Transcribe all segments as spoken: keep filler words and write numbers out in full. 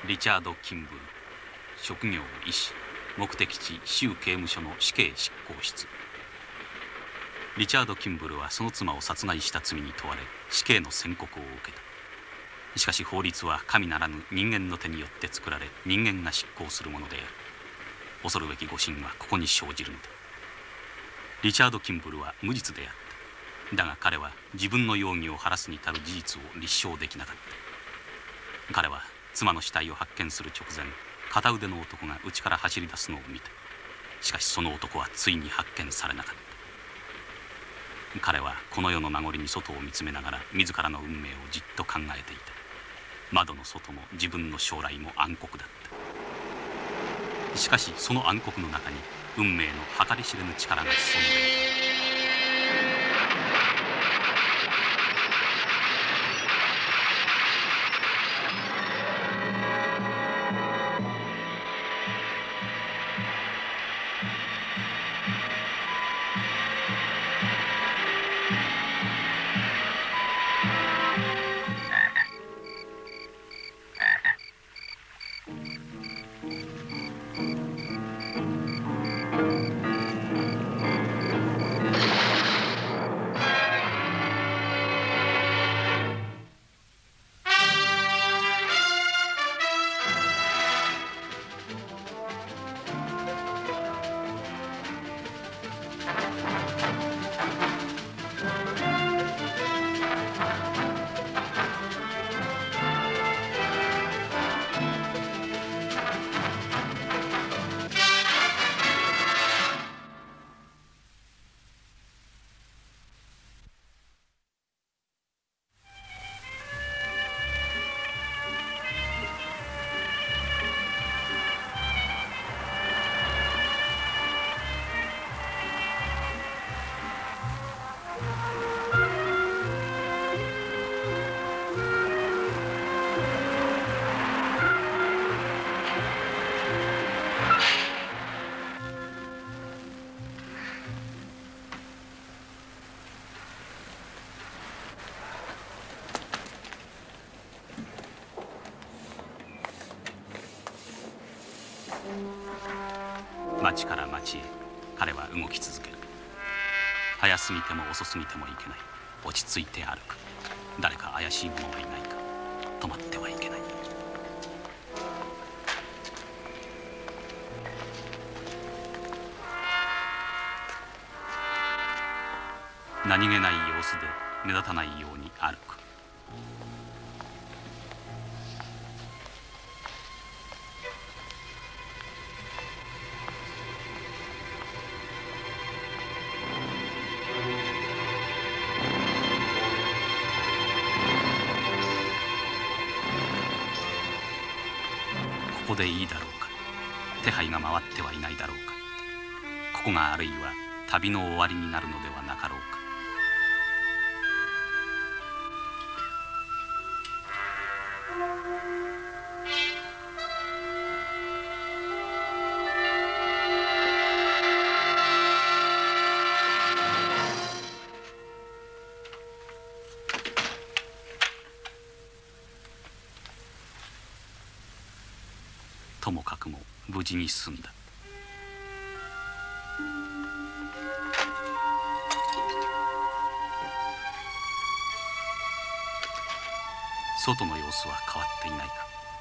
リチャード・キンブル、職業医師、目的地州刑務所の死刑執行室。リチャード・キンブルはその妻を殺害した罪に問われ死刑の宣告を受けた。しかし法律は神ならぬ人間の手によって作られ、人間が執行するものである。恐るべき誤信はここに生じるのだ。リチャード・キンブルは無実であった。だが彼は自分の容疑を晴らすに足る事実を立証できなかった。彼は妻の死体を発見する直前、片腕の男が家から走り出すのを見た。しかしその男はついに発見されなかった。彼はこの世の名残に外を見つめながら自らの運命をじっと考えていた。窓の外も自分の将来も暗黒だった。しかしその暗黒の中に運命の計り知れぬ力が潜んでいた。町から町へ彼は動き続ける。早すぎても遅すぎてもいけない。落ち着いて歩く。誰か怪しい者がいないか。止まってはいけない。何気ない様子で目立たないように歩く。ここでいいだろうか。手配が回ってはいないだろうか。ここがあるいは旅の終わりになるのではなかろうか。ともかくも無事に済んだ。外の様子は変わっていないか。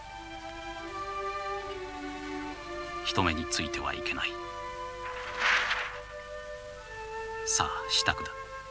人目についてはいけない。さあ支度だ。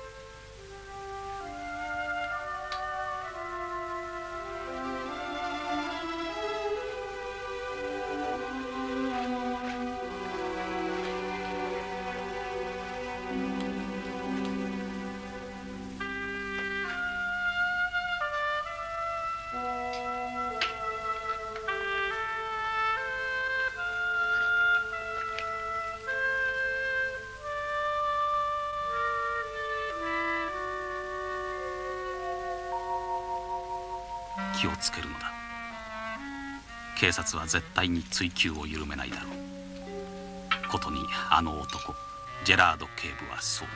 気をつけるのだ。警察は絶対に追及を緩めないだろう。ことにあの男ジェラード警部はそう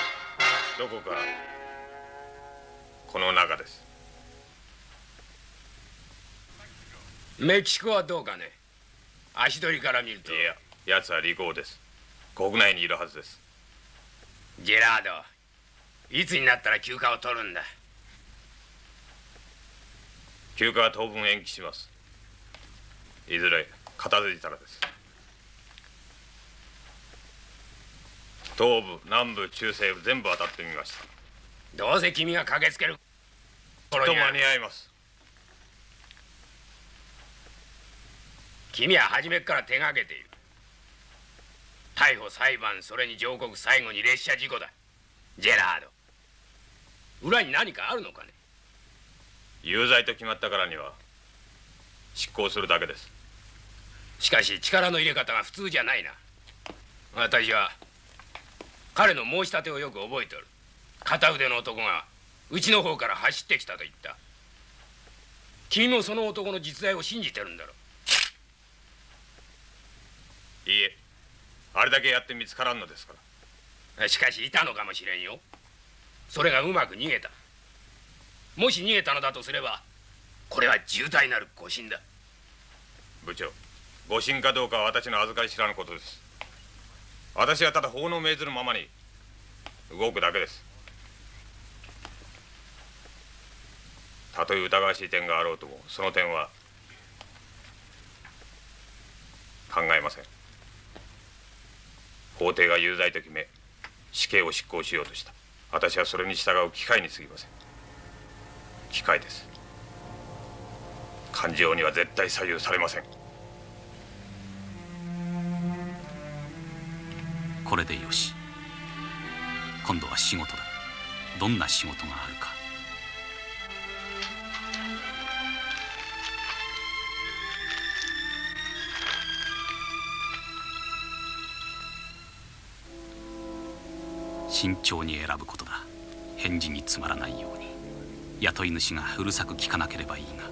だ。 どこかこの中です。 メキシコはどうかね。足取りから見ると。 いや、奴は利口です。国内にいるはずです。 ジェラード、いつになったら休暇を取るんだ。 休暇は当分延期します。いずれ片付いたらです。東部、南部、中西部全部当たってみました。 どうせ君が駆けつける頃には間に合います。 君は初めっから手がけている。逮捕、裁判、それに上告、最後に列車事故だ。ジェラード、裏に何かあるのかね。 有罪と決まったからには執行するだけです。 しかし力の入れ方が普通じゃないな。私は彼の申し立てをよく覚えておる。片腕の男がうちの方から走ってきたと言った。君もその男の実在を信じてるんだろう。いいえ、あれだけやって見つからんのですから。 しかしいたのかもしれんよ。それがうまく逃げた。もし逃げたのだとすれば、これは重大なる誤審だ。 部長、誤審かどうかは私の預かり知らぬことです。私はただ法の命ずるままに動くだけです。たとえ疑わしい点があろうとも、その点は考えません。法廷が有罪と決め死刑を執行しようとした。私はそれに従う機械に過ぎません。機械です。感情には絶対左右されません。 これでよし。今度は仕事だ。どんな仕事があるか。慎重に選ぶことだ。返事につまらないように。雇い主がうるさく聞かなければいいが。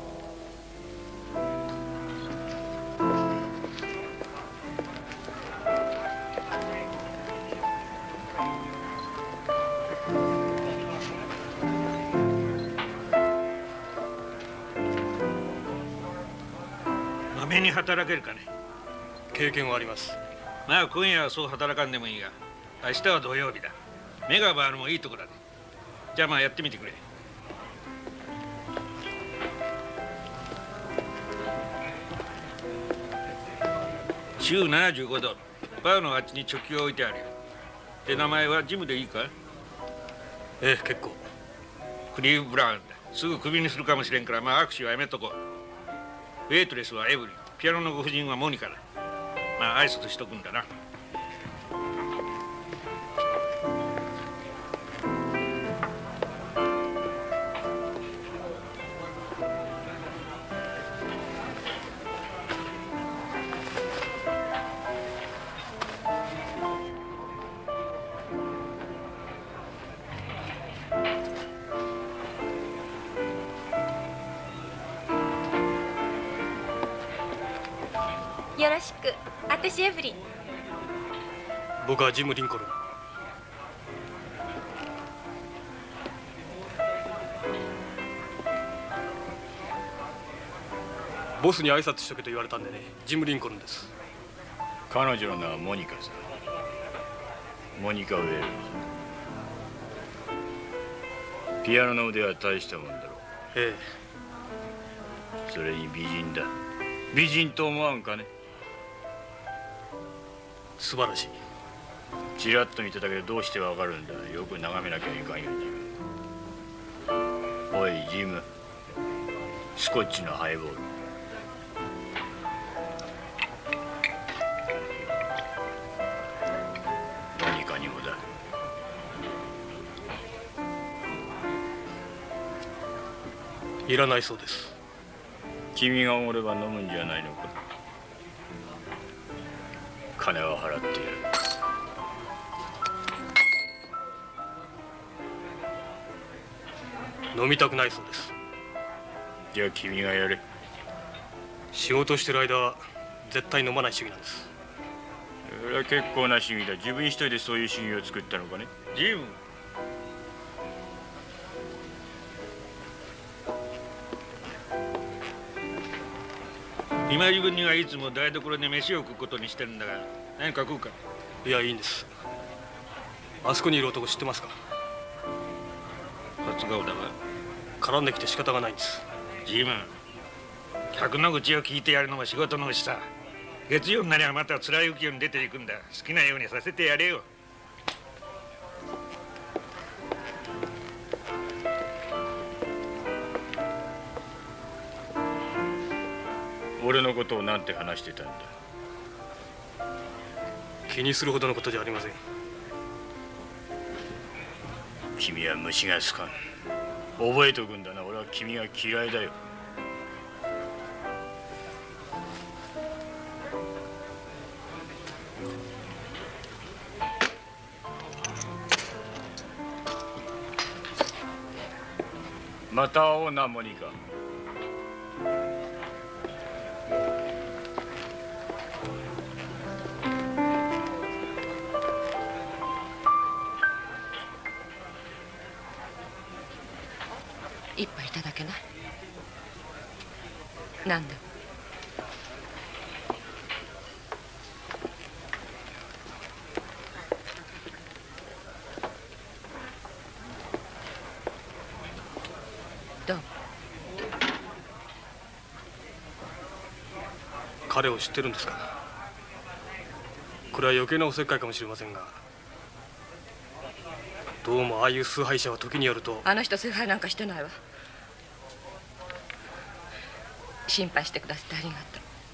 まめに働けるかね。 経験はあります。 まあ今夜はそう働かんでもいいが、明日は土曜日だ。目が回るもいいところだ。じゃあまあやってみてくれ。週ななじゅうごドル。バーのあっちにチョキを置いてあるよ。で、名前はジムでいいか？ ええ、結構。 クリーブ・ブラウンだ。すぐクビにするかもしれんから、まあ握手はやめとこう。ウェイトレスはエブリン。ピアノのご婦人はモニカだ。まあ挨拶しとくんだな。 よろしく。私エブリン。 僕はジム・リンコルン。ボスに挨拶しとけと言われたんでね。ジム・リンコルンです。 彼女の名はモニカさ。モニカ・ウェールズ。ピアノの腕は大したもんだろう。 ええ。それに美人だ。美人と思わんかね。 素晴らしい。 ちらっと見てたけどどうしてわかるんだ。よく眺めなきゃいかんよ、ジム。おいジム、スコッチのハイボール。モニカにもだ。 いらないそうです。 君がおごれば飲むんじゃないのか。金は払ってやる。 飲みたくないそうです。 じゃあ君がやれ。 仕事してる間は絶対飲まない主義なんです。 それは結構な主義だ。自分一人でそういう主義を作ったのかね。 ジム。 今井君にはいつも台所で飯を食うことにしてるんだが、何か食うか？ いや、いいんです。あそこにいる男知ってますか？ 初顔だが。 絡んできて仕方がないんです。 ジム、客の口を聞いてやるのも仕事のうちさ。月曜になりゃまた面浮きように出ていくんだ。好きなようにさせてやれよ。 俺のことを何て話してたんだ？ 気にするほどのことじゃありません。 君は虫が好かん。覚えておくんだな。俺は君が嫌いだよ。また会おうな、モニカ。 一杯いただけない？何でも。どうも。 彼を知ってるんですか？これは余計なおせっかいかもしれませんが、どうもああいう崇拝者は時によると。 あの人崇拝なんかしてないわ。心配してくださってありがとう。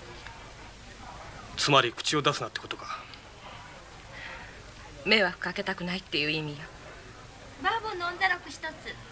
つまり口を出すなってことか。 迷惑かけたくないっていう意味よ。 バーボンのオンザロック一つ。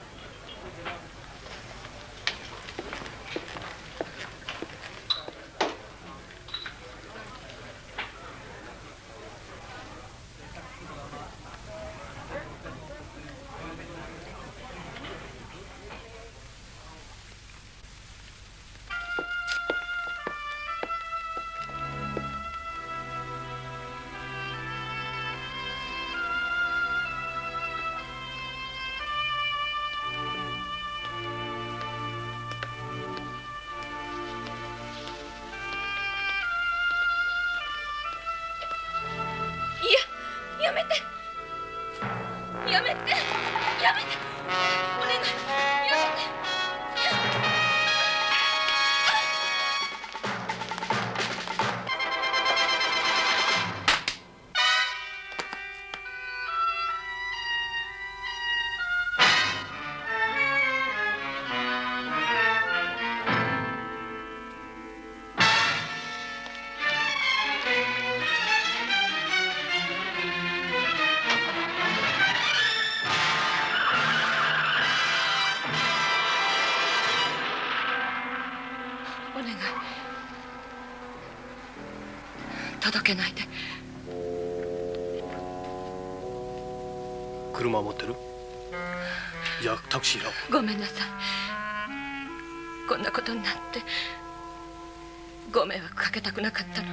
やめてやめてやめて、お願いやめて。届けないで。 車を持ってる？じゃあタクシーを。 ごめんなさい。こんなことになってご迷惑かけたくなかったの。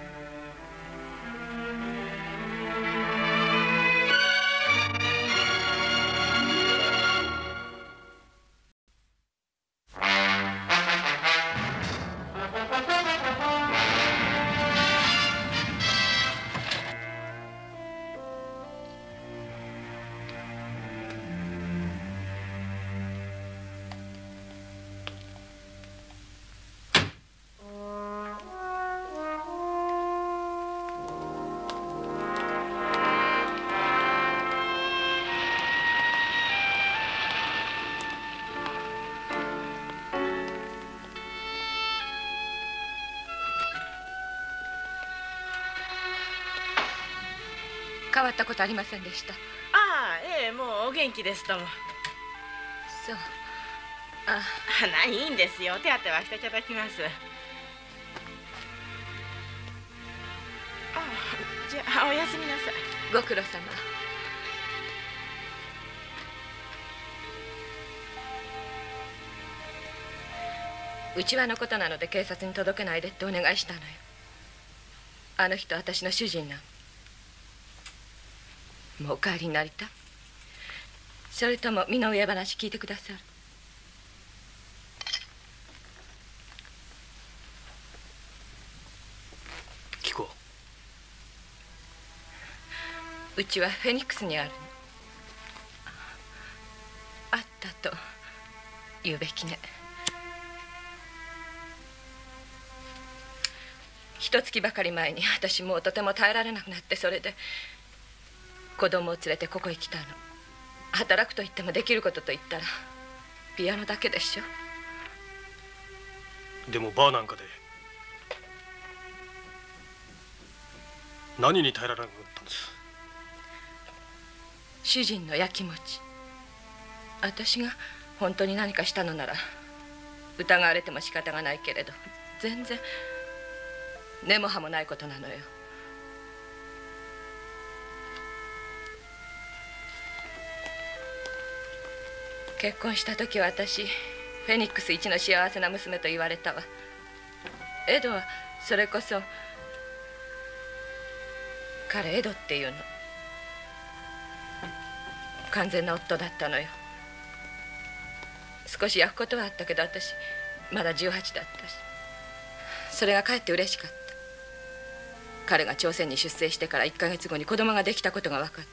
変わったことありませんでした。 ああ、ええ、もうお元気ですとも。 そう。ああ、ないいんですよ。手当てはしていただきます。ああ、じゃあおやすみなさい。 ご苦労様。内輪のことなので警察に届けないでってお願いしたのよ。あの人私の主人なの。もうお帰りになりたい？それとも身の上話聞いてくださる？ うちはフェニックスにあるの。あったと言うべきね。一月ばかり前に私もうとても耐えられなくなって、それで子供を連れてここへ来たの。働くと言ってもできることと言ったらピアノだけでしょ。 でもバーなんかで何に耐えられなくなったんです？ 主人のやきもち。私が本当に何かしたのなら疑われても仕方がないけれど、全然根も葉もないことなのよ。結婚した時は私フェニックス一の幸せな娘と言われたわ。エドはそれこそ、彼エドっていうの、完全な夫だったのよ。少し焼くことはあったけど、私まだじゅうはちだったし、それがかえって嬉しかった。彼が朝鮮に出征してからいっかげつごに子供ができたことが分かった。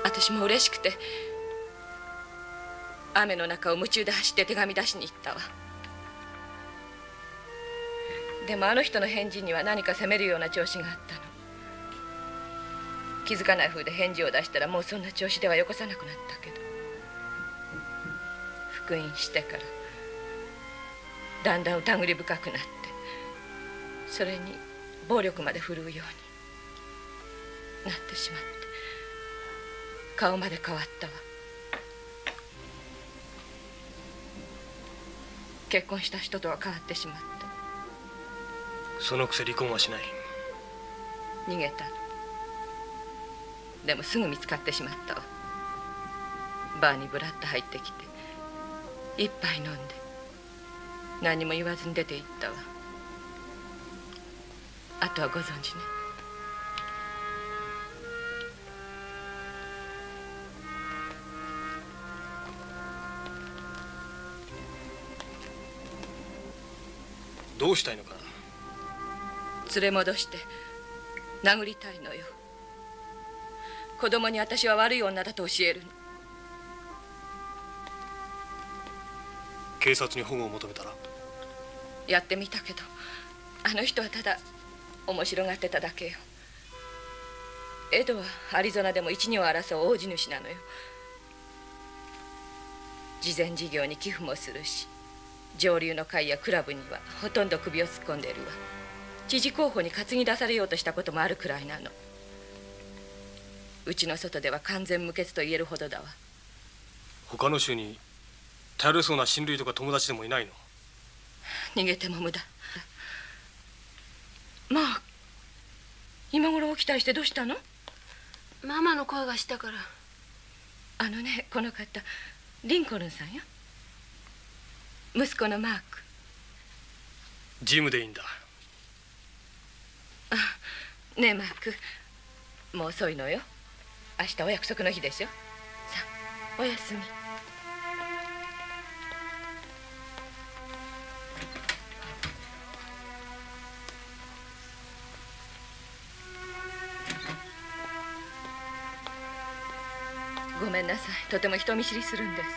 私も嬉しくて雨の中を夢中で走って手紙出しに行ったわ。でもあの人の返事には何か責めるような調子があったの。気づかない風で返事を出したらもうそんな調子ではよこさなくなったけど、復員してからだんだん疑り深くなって、それに暴力まで振るうようになってしまって、顔まで変わったわ。結婚した人とは変わってしまった。 そのくせ離婚はしない。 逃げたの。でもすぐ見つかってしまったわ。バーにぶらっと入ってきて一杯飲んで何も言わずに出て行ったわ。あとはご存知ね。 どうしたいのかな？ 連れ戻して殴りたいのよ。子供に私は悪い女だと教えるの。 警察に保護を求めたら？ やってみたけど、あの人はただ面白がってただけよ。エドはアリゾナでも一二を争う大地主なのよ。慈善事業に寄付もするし、上流の会やクラブにはほとんど首を突っ込んでいるわ。知事候補に担ぎ出されようとしたこともあるくらいなの。うちの外では完全無欠と言えるほどだわ。 他の州に頼れそうな親類とか友達でもいないの？ 逃げても無駄。まあ今頃起きたりしてどうしたの？ ママの声がしたから。 あのね、この方リンコルンさんよ。息子のマーク。 ジムでいいんだ。 あ、ねえマーク、もう遅いのよ。明日お約束の日でしょ。さあおやすみ。ごめんなさい、とても人見知りするんです。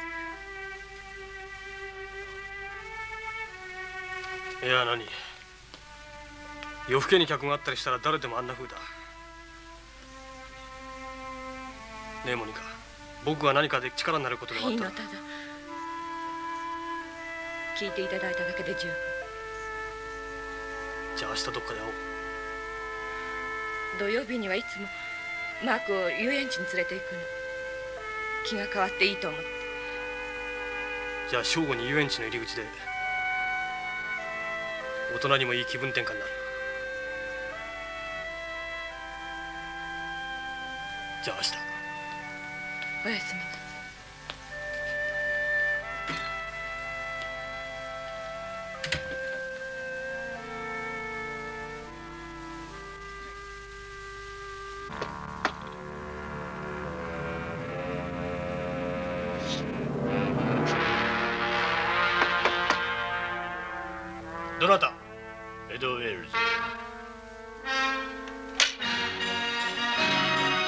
いや何、夜更けに客があったりしたら誰でもあんな風だ。ねえモニカ、僕が何かで力になることでもあったら。 いいの、ただ聞いていただいただけで十分。 じゃあ明日どっかで会おう。 土曜日にはいつもマークを遊園地に連れて行くの。気が変わっていいと思って。 じゃあ正午に遊園地の入り口で大人にもいい気分転換になる。じゃあ明日。 おやすみなさい。 どなた？ エド・ウェルズ。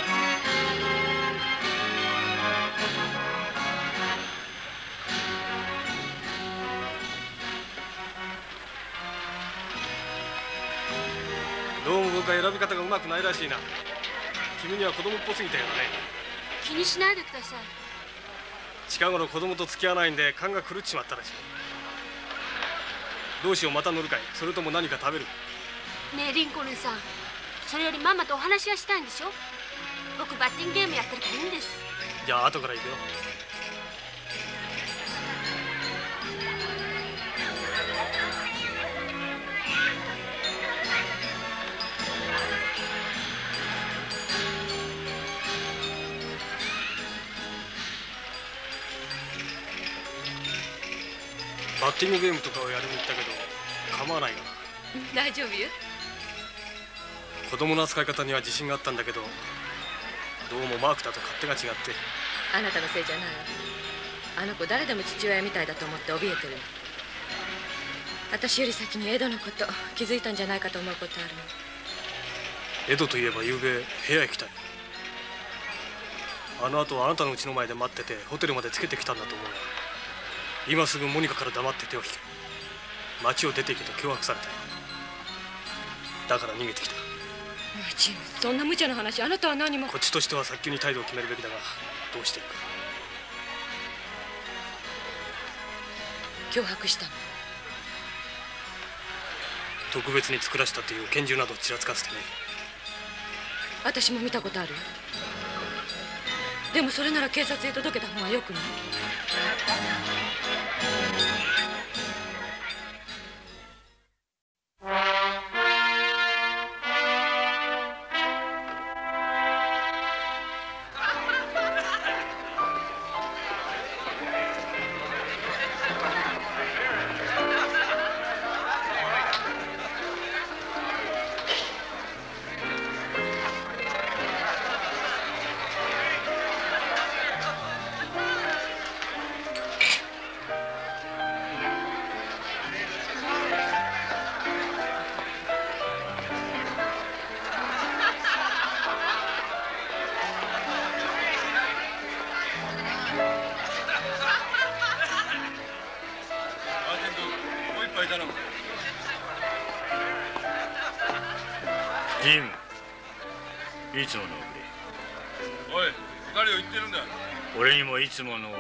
か選び方がうまくないらしいな。君には子供っぽすぎたよね。 気にしないでください。 近頃子供と付き合わないんで勘が狂っちまったらしい。どうしよう、また乗るかい、それとも何か食べる？ ねえリンコルンさん、それよりママとお話がしたいんでしょ。僕バッティングゲームやってるからいいんです。 じゃあ後から行くよ。バッティングゲームとかをやりに行ったけど構わないかな。 大丈夫よ。 子供の扱い方には自信があったんだけど、どうもマークだと勝手が違って。 あなたのせいじゃないわ。あの子誰でも父親みたいだと思って怯えてるの。私より先にエドのこと気づいたんじゃないかと思うことあるの。 エドといえば昨夜部屋へ来たよ。あの後はあなたの家の前で待っててホテルまでつけてきたんだと思うが、今すぐモニカから黙って手を引け、町を出て行けと脅迫されたよ。だから逃げてきた。 ジム、そんな無茶な話あなたは何も。 こっちとしては早急に態度を決めるべきだが、どうしていくか。 脅迫したの？ 特別に作らせたという拳銃などをちらつかせてね。 私も見たことある。でもそれなら警察へ届けた方がよくない？ ジム、いつものおい、誰を言ってるんだ。 俺にもいつもの。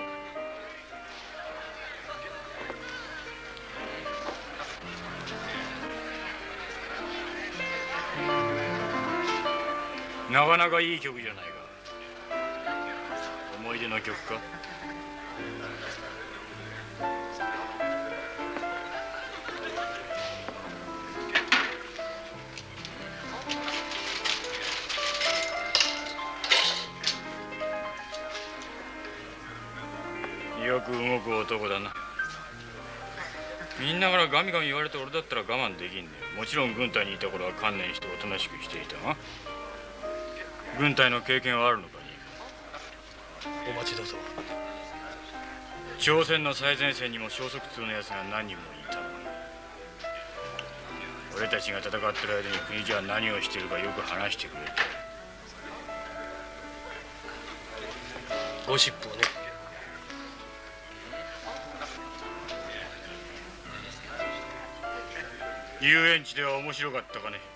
なかなかいい曲じゃないか。思い出の曲か？よく動く男だな。みんなからガミガミ言われて俺だったら我慢できんねよ。もちろん軍隊にいた頃は観念しておとなしくしていたが、軍隊の経験はあるのかに。 お待ちだぞ。 朝鮮の最前線にも消息通のやつが何人もいたのに、俺たちが戦ってる間に国じゃ何をしてるかよく話してくれて。 ゴシップをね。 遊園地では面白かったかね。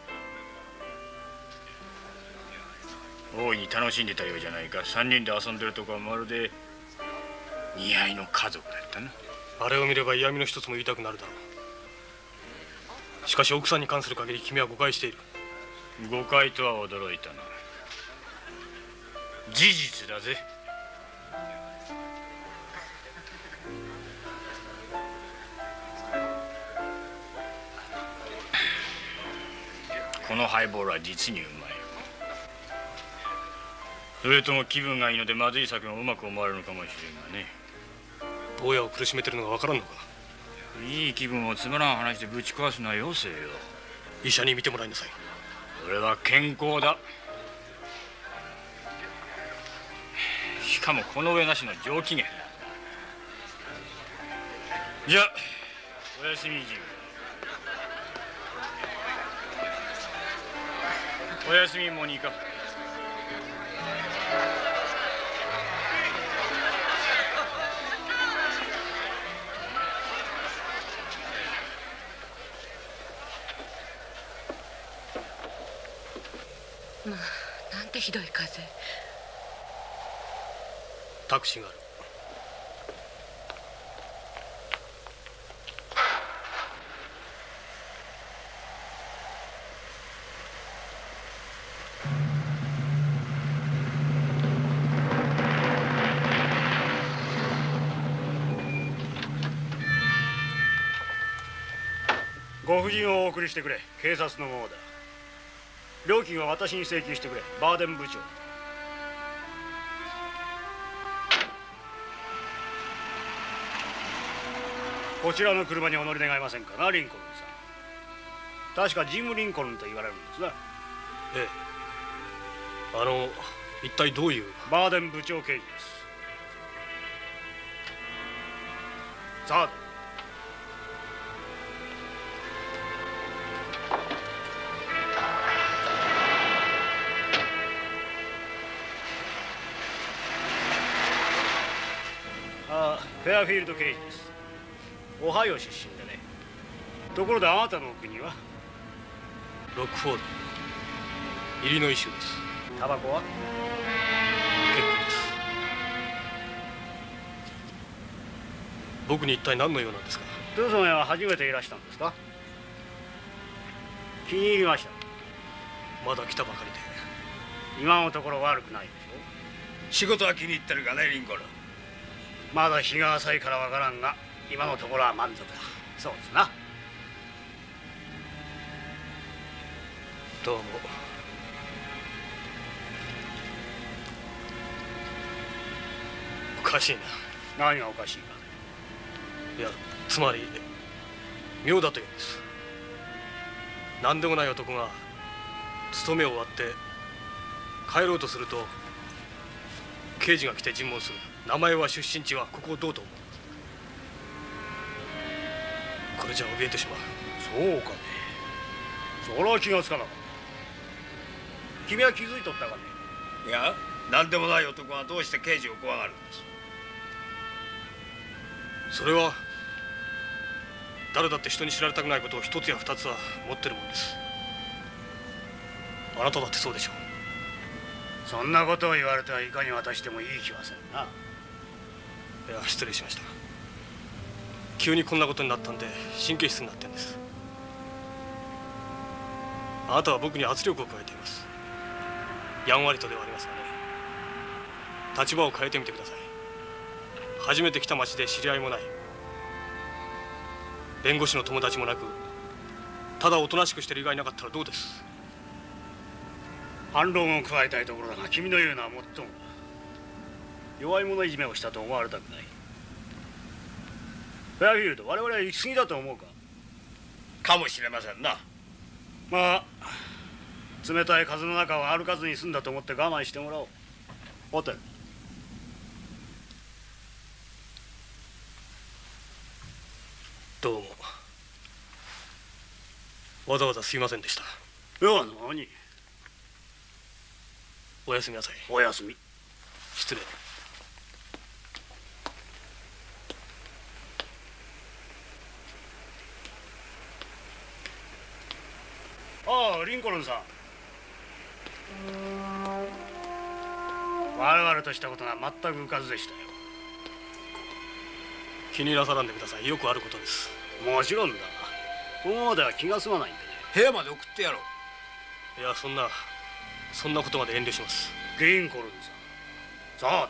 大いに楽しんでたようじゃないか。三人で遊んでるとこはまるで似合いの家族だったな。 あれを見れば嫌味の一つも言いたくなるだろう。しかし奥さんに関する限り君は誤解している。 誤解とは驚いたな。事実だぜ。このハイボールは実にうまい。それとも気分がいいのでまずい酒がうまく思われるのかもしれんがね。 坊やを苦しめてるのが分からんのか。 いい気分をつまらん話でぶち壊すのはよせよ。 医者に診てもらいなさい。 俺は健康だ。しかもこの上なしの上機嫌。じゃあおやすみジム。おやすみモニカ。 まあ、なんてひどい風。 タクシーがある。 ご婦人をお送りしてくれ。警察のものだ。料金は私に請求してくれ。バーデン部長。こちらの車にお乗り願いませんかな、リンコルンさん。確かジム・リンコルンと言われるんですな。 ええ。あの一体どういう。 バーデン部長刑事です。さあフェアフィールド刑事です。オハイオ出身でね。ところであなたの国は？ ロックフォード、イリノイ州です。 タバコは？ 結構です。僕に一体何の用なんですか？ トゥーソンへは初めていらしたんですか？気に入りました。 まだ来たばかりで。 今のところ悪くないでしょ。仕事は気に入ってるかね、リンコルン。 まだ日が浅いからわからんが、今のところは満足だ。そうですな。 どうも。おかしいな。何がおかしいか。 いや、つまり妙だというんです。何でもない男が勤めを終わって帰ろうとすると刑事が来て尋問する。名前は出身地はここをどうと思う。これじゃ怯えてしまう。 そうかね。それは気がつかなかった。君は気づいとったかね。 いや、何でもない男はどうして刑事を怖がるんです。 それは誰だって人に知られたくないことを一つや二つは持ってるもんです。あなただってそうでしょう。 そんなことを言われてはいかに渡してもいい気はせんな。 いや、失礼しました。急にこんなことになったんで神経質になってんです。あなたは僕に圧力を加えています。やんわりとではありますがね。立場を変えてみてください。初めて来た町で知り合いもない、弁護士の友達もなく、ただおとなしくしてる以外なかったらどうです？ 反論を加えたいところだが、君の言うのはもっともだ。弱い者いじめをしたと思われたくない。フェアフィールド、我々は行き過ぎだと思うか？ かもしれませんな。 まあ、冷たい風の中を歩かずに済んだと思って我慢してもらおう。ホテル。 どうも。わざわざすいませんでした。 いや、何？ おやすみなさい。 おやすみ。 失礼。 ああ、リンコルンさん。我々としたことが全く浮かずでしたよ。 気になさらんでください。よくあることです。 もちろんだ。このままでは気が済まないんでね。 部屋まで送ってやろう。 いや、そんなそんなことまで遠慮します。 リンコルンさん。さあ。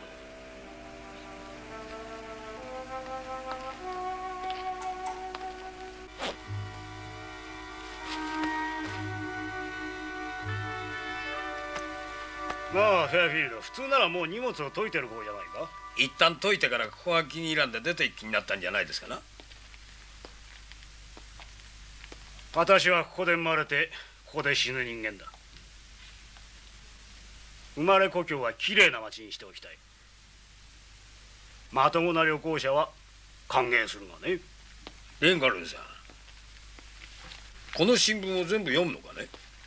まあ、フェアフィールド、普通ならもう荷物を解いてる方じゃないか。 一旦解いてからここが気に入らんで出て行く気になったんじゃないですかな。 私はここで生まれてここで死ぬ人間だ。生まれ故郷はきれいな町にしておきたい。まともな旅行者は歓迎するがね。 リンコルンさん、この新聞を全部読むのかね？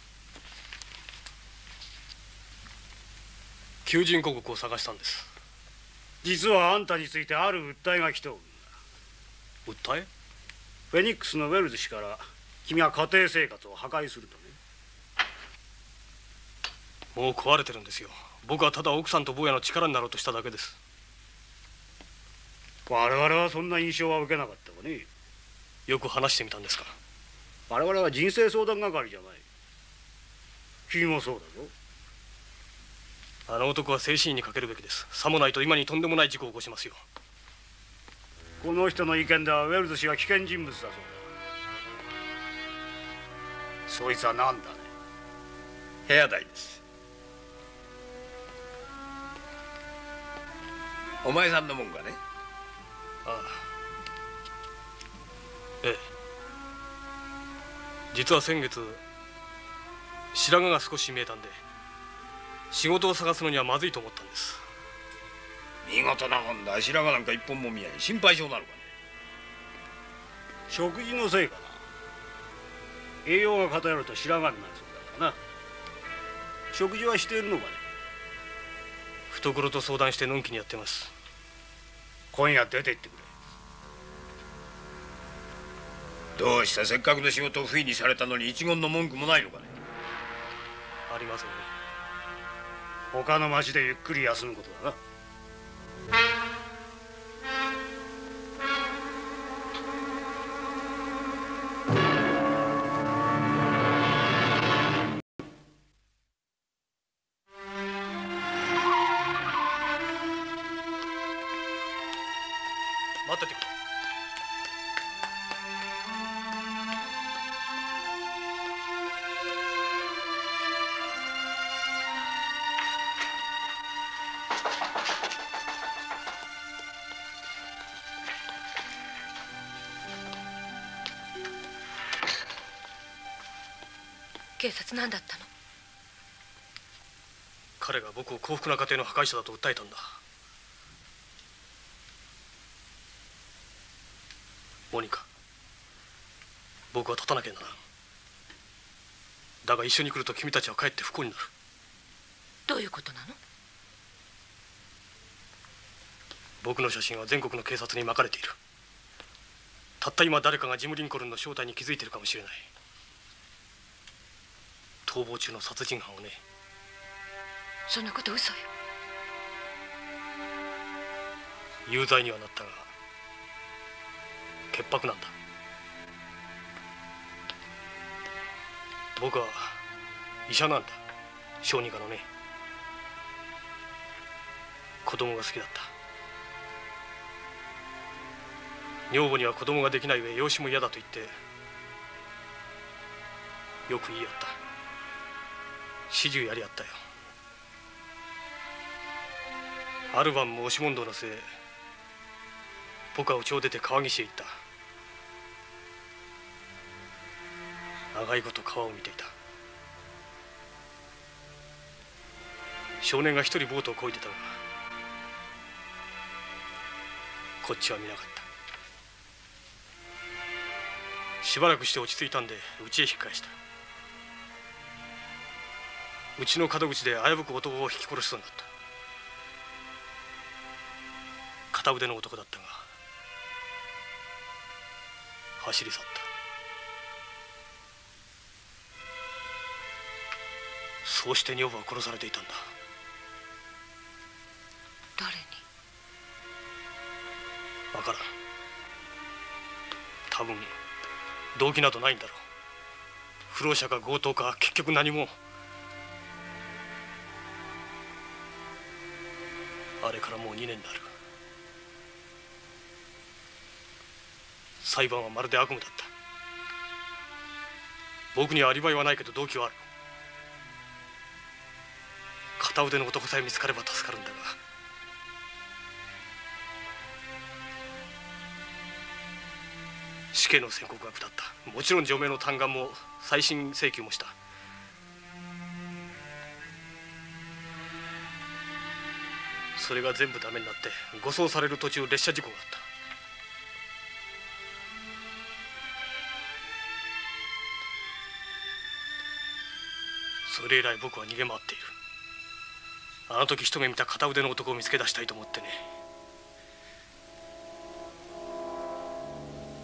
求人広告を探したんです。 実はあんたについてある訴えが来ておるんだ。 訴え？ フェニックスのウェルズ氏から君は家庭生活を破壊するとね。 もう壊れてるんですよ。僕はただ奥さんと坊やの力になろうとしただけです。 我々はそんな印象は受けなかったわね。 よく話してみたんですか？ 我々は人生相談係じゃない。君もそうだぞ。 あの男は精神医にかけるべきです。さもないと今にとんでもない事故を起こしますよ。 この人の意見ではウェルズ氏は危険人物だそうだ。そいつは何だね？ 部屋代です。お前さんのもんがね。 ああ、ええ。実は先月白髪が少し見えたんで仕事を探すのにはまずいと思ったんです。 見事なもんだ。白髪なんか一本も見ない。心配性なのかね。 食事のせいかな。栄養が偏ると白髪になるそうだからな。食事はしているのかね？ 懐と相談してのんきにやってます。 今夜出て行ってくれ。どうした？せっかくの仕事を不意にされたのに一言の文句もないのかね？ ありませんね。 他の町でゆっくり休むことだな。 待っててくれ。 警察何だったの？ 彼が僕を幸福な家庭の破壊者だと訴えたんだ。モニカ、僕は立たなきゃならん。だが一緒に来ると君たちはかえって不幸になる。 どういうことなの？ 僕の写真は全国の警察にまかれている。たった今誰かがジム・リンコルンの正体に気づいているかもしれない。逃亡中の殺人犯をね。 そんなこと嘘よ。 有罪にはなったが潔白なんだ。僕は医者なんだ。小児科のね。子供が好きだった。女房には子供ができない上養子も嫌だと言ってよく言い合った。始終やり合ったよ。ある晩も押し問答の末僕は家を出て川岸へ行った。長いこと川を見ていた。少年が一人ボートを漕いでたがこっちは見なかった。しばらくして落ち着いたんで家へ引っ返した。うちの門口で危ぶく男を引き殺しそうになった。片腕の男だったが走り去った。そうして女房は殺されていたんだ。 誰に？ わからん。多分動機などないんだろう。不老者か強盗か結局何も。あれからもうにねんになる。裁判はまるで悪夢だった。僕にはアリバイはないけど動機はある。片腕の男さえ見つかれば助かるんだが死刑の宣告が下った。もちろん除名の嘆願も再審請求もした。それが全部ダメになって護送される途中列車事故があった。それ以来僕は逃げ回っている。あの時一目見た片腕の男を見つけ出したいと思ってね。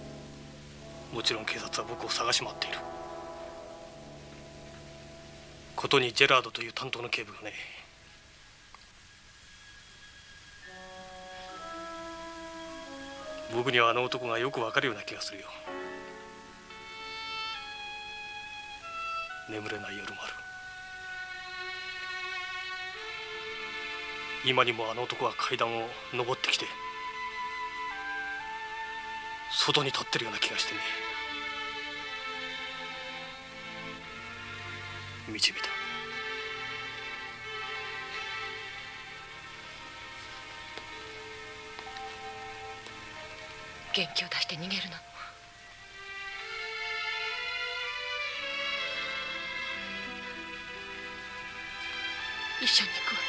もちろん警察は僕を探し回っている。 ことにジェラードという担当の警部がね。僕にはあの男がよくわかるような気がするよ。眠れない夜もある。今にもあの男が階段を上ってきて外に立ってるような気がしてね。見てみた。 元気を出して逃げるの。一緒に行くわ。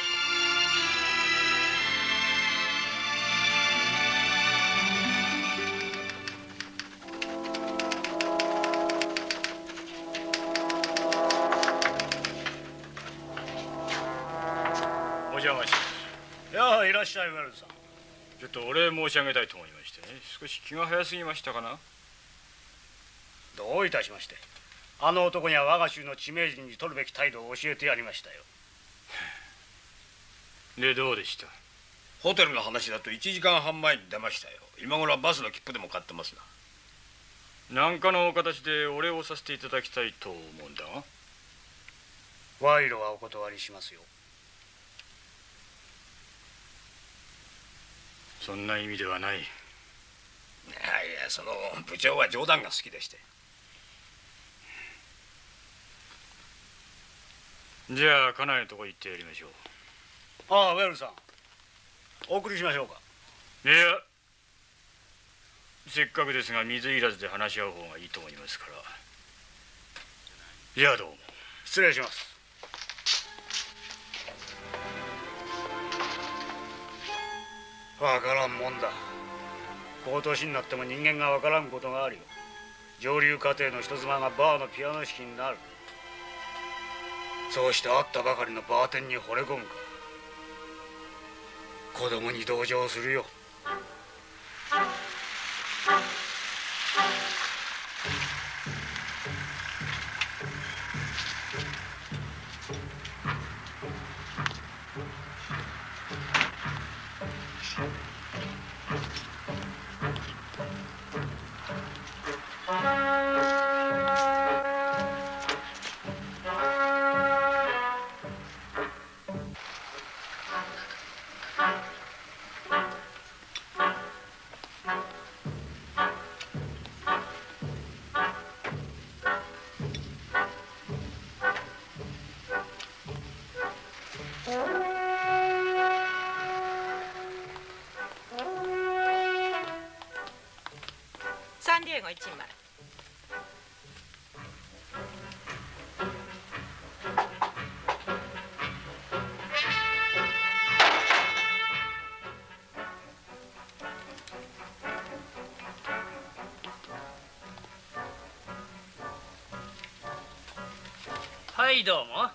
お邪魔します。 いや、いらっしゃい、ウェルズさん。 ちょっとお礼申し上げたいと思いましてね。少し気が早すぎましたかな。 どういたしまして。あの男には我が州の知名人に取るべき態度を教えてやりましたよ。 で、どうでした。 ホテルの話だといちじかんはんまえに出ましたよ。今頃はバスの切符でも買ってますな。 何かの形でお礼をさせていただきたいと思うんだが。 賄賂はお断りしますよ。 そんな意味ではない。いやいや、その部長は冗談が好きでして。 じゃあ家内のとこ行ってやりましょう。 ああ、ウェルさん、お送りしましょうか。 いや、せっかくですが水入らずで話し合う方がいいと思いますから。じゃあどうも。 失礼します。わからんもんだ。この年になっても人間がわからんことがあるよ。上流家庭の人妻がバーのピアノ式になる。そうして会ったばかりのバーテンに惚れ込むか。子供に同情するよ。 サンディエゴいちまい。 はい、どうも。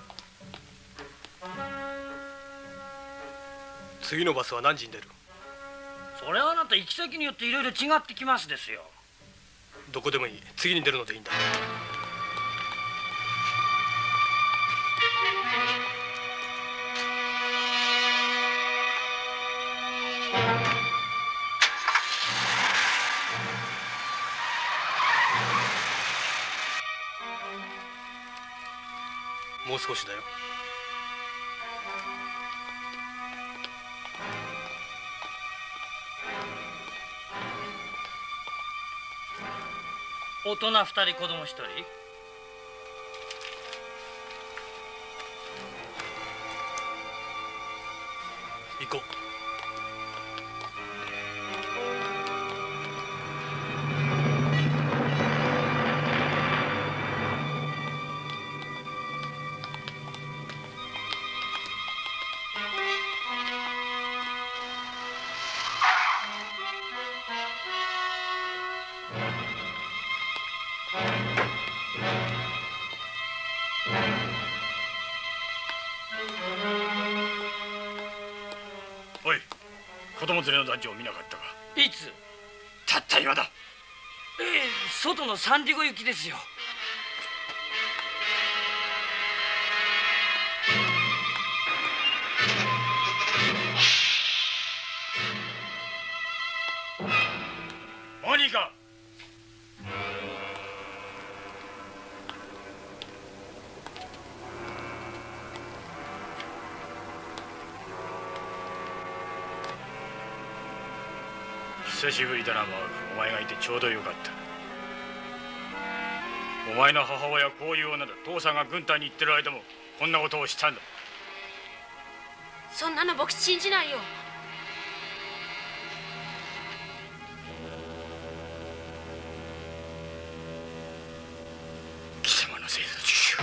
次のバスは何時に出る？ それはあなた行き先によっていろいろ違ってきますですよ。 どこでもいい。次に出るのでいいんだ。もう少しだよ。 大人二人、子供一人。 行こう。 おい、子供連れの男女を見なかったか。 いつ？ たった今だ。 ええ、外のサンディゴ行きですよ。 いか。久しぶりだなマーク。お前がいてちょうどよかった。お前の母親こういう女だ。父さんが軍隊に行ってる間もこんなことをしたんだ。 そんなの僕信じないよ。 貴様のせいだ、ジュシュ。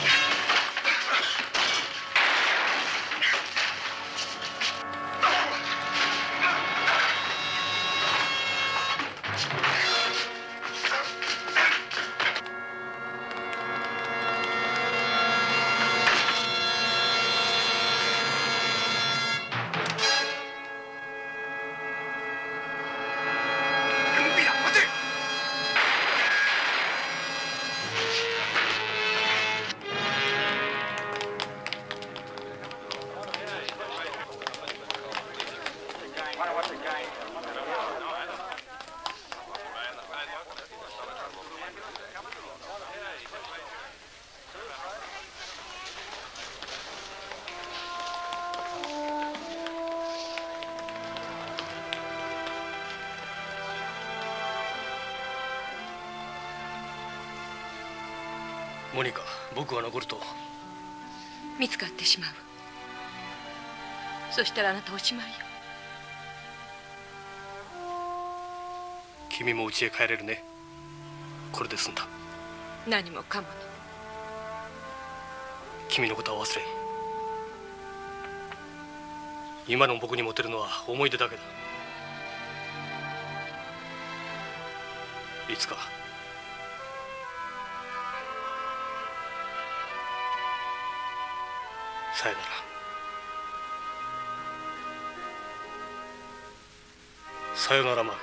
モニカ、僕が残ると見つかってしまう。そしたらあなたおしまいよ。 君も家へ帰れるね。これで済んだ。 何もかもに。 君のことは忘れん。今の僕に持てるのは思い出だけだ。いつかさよなら。さよならマーク。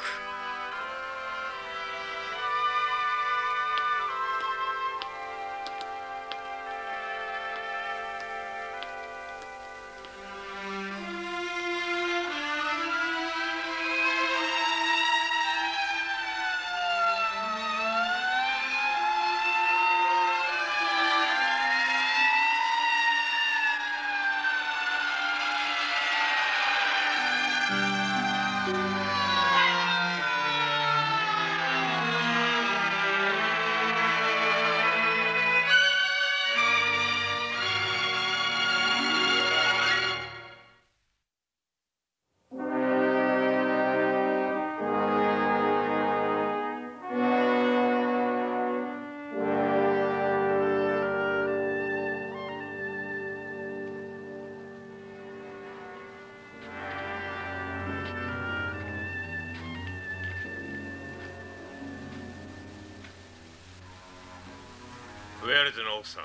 ウェアルズの奥さん。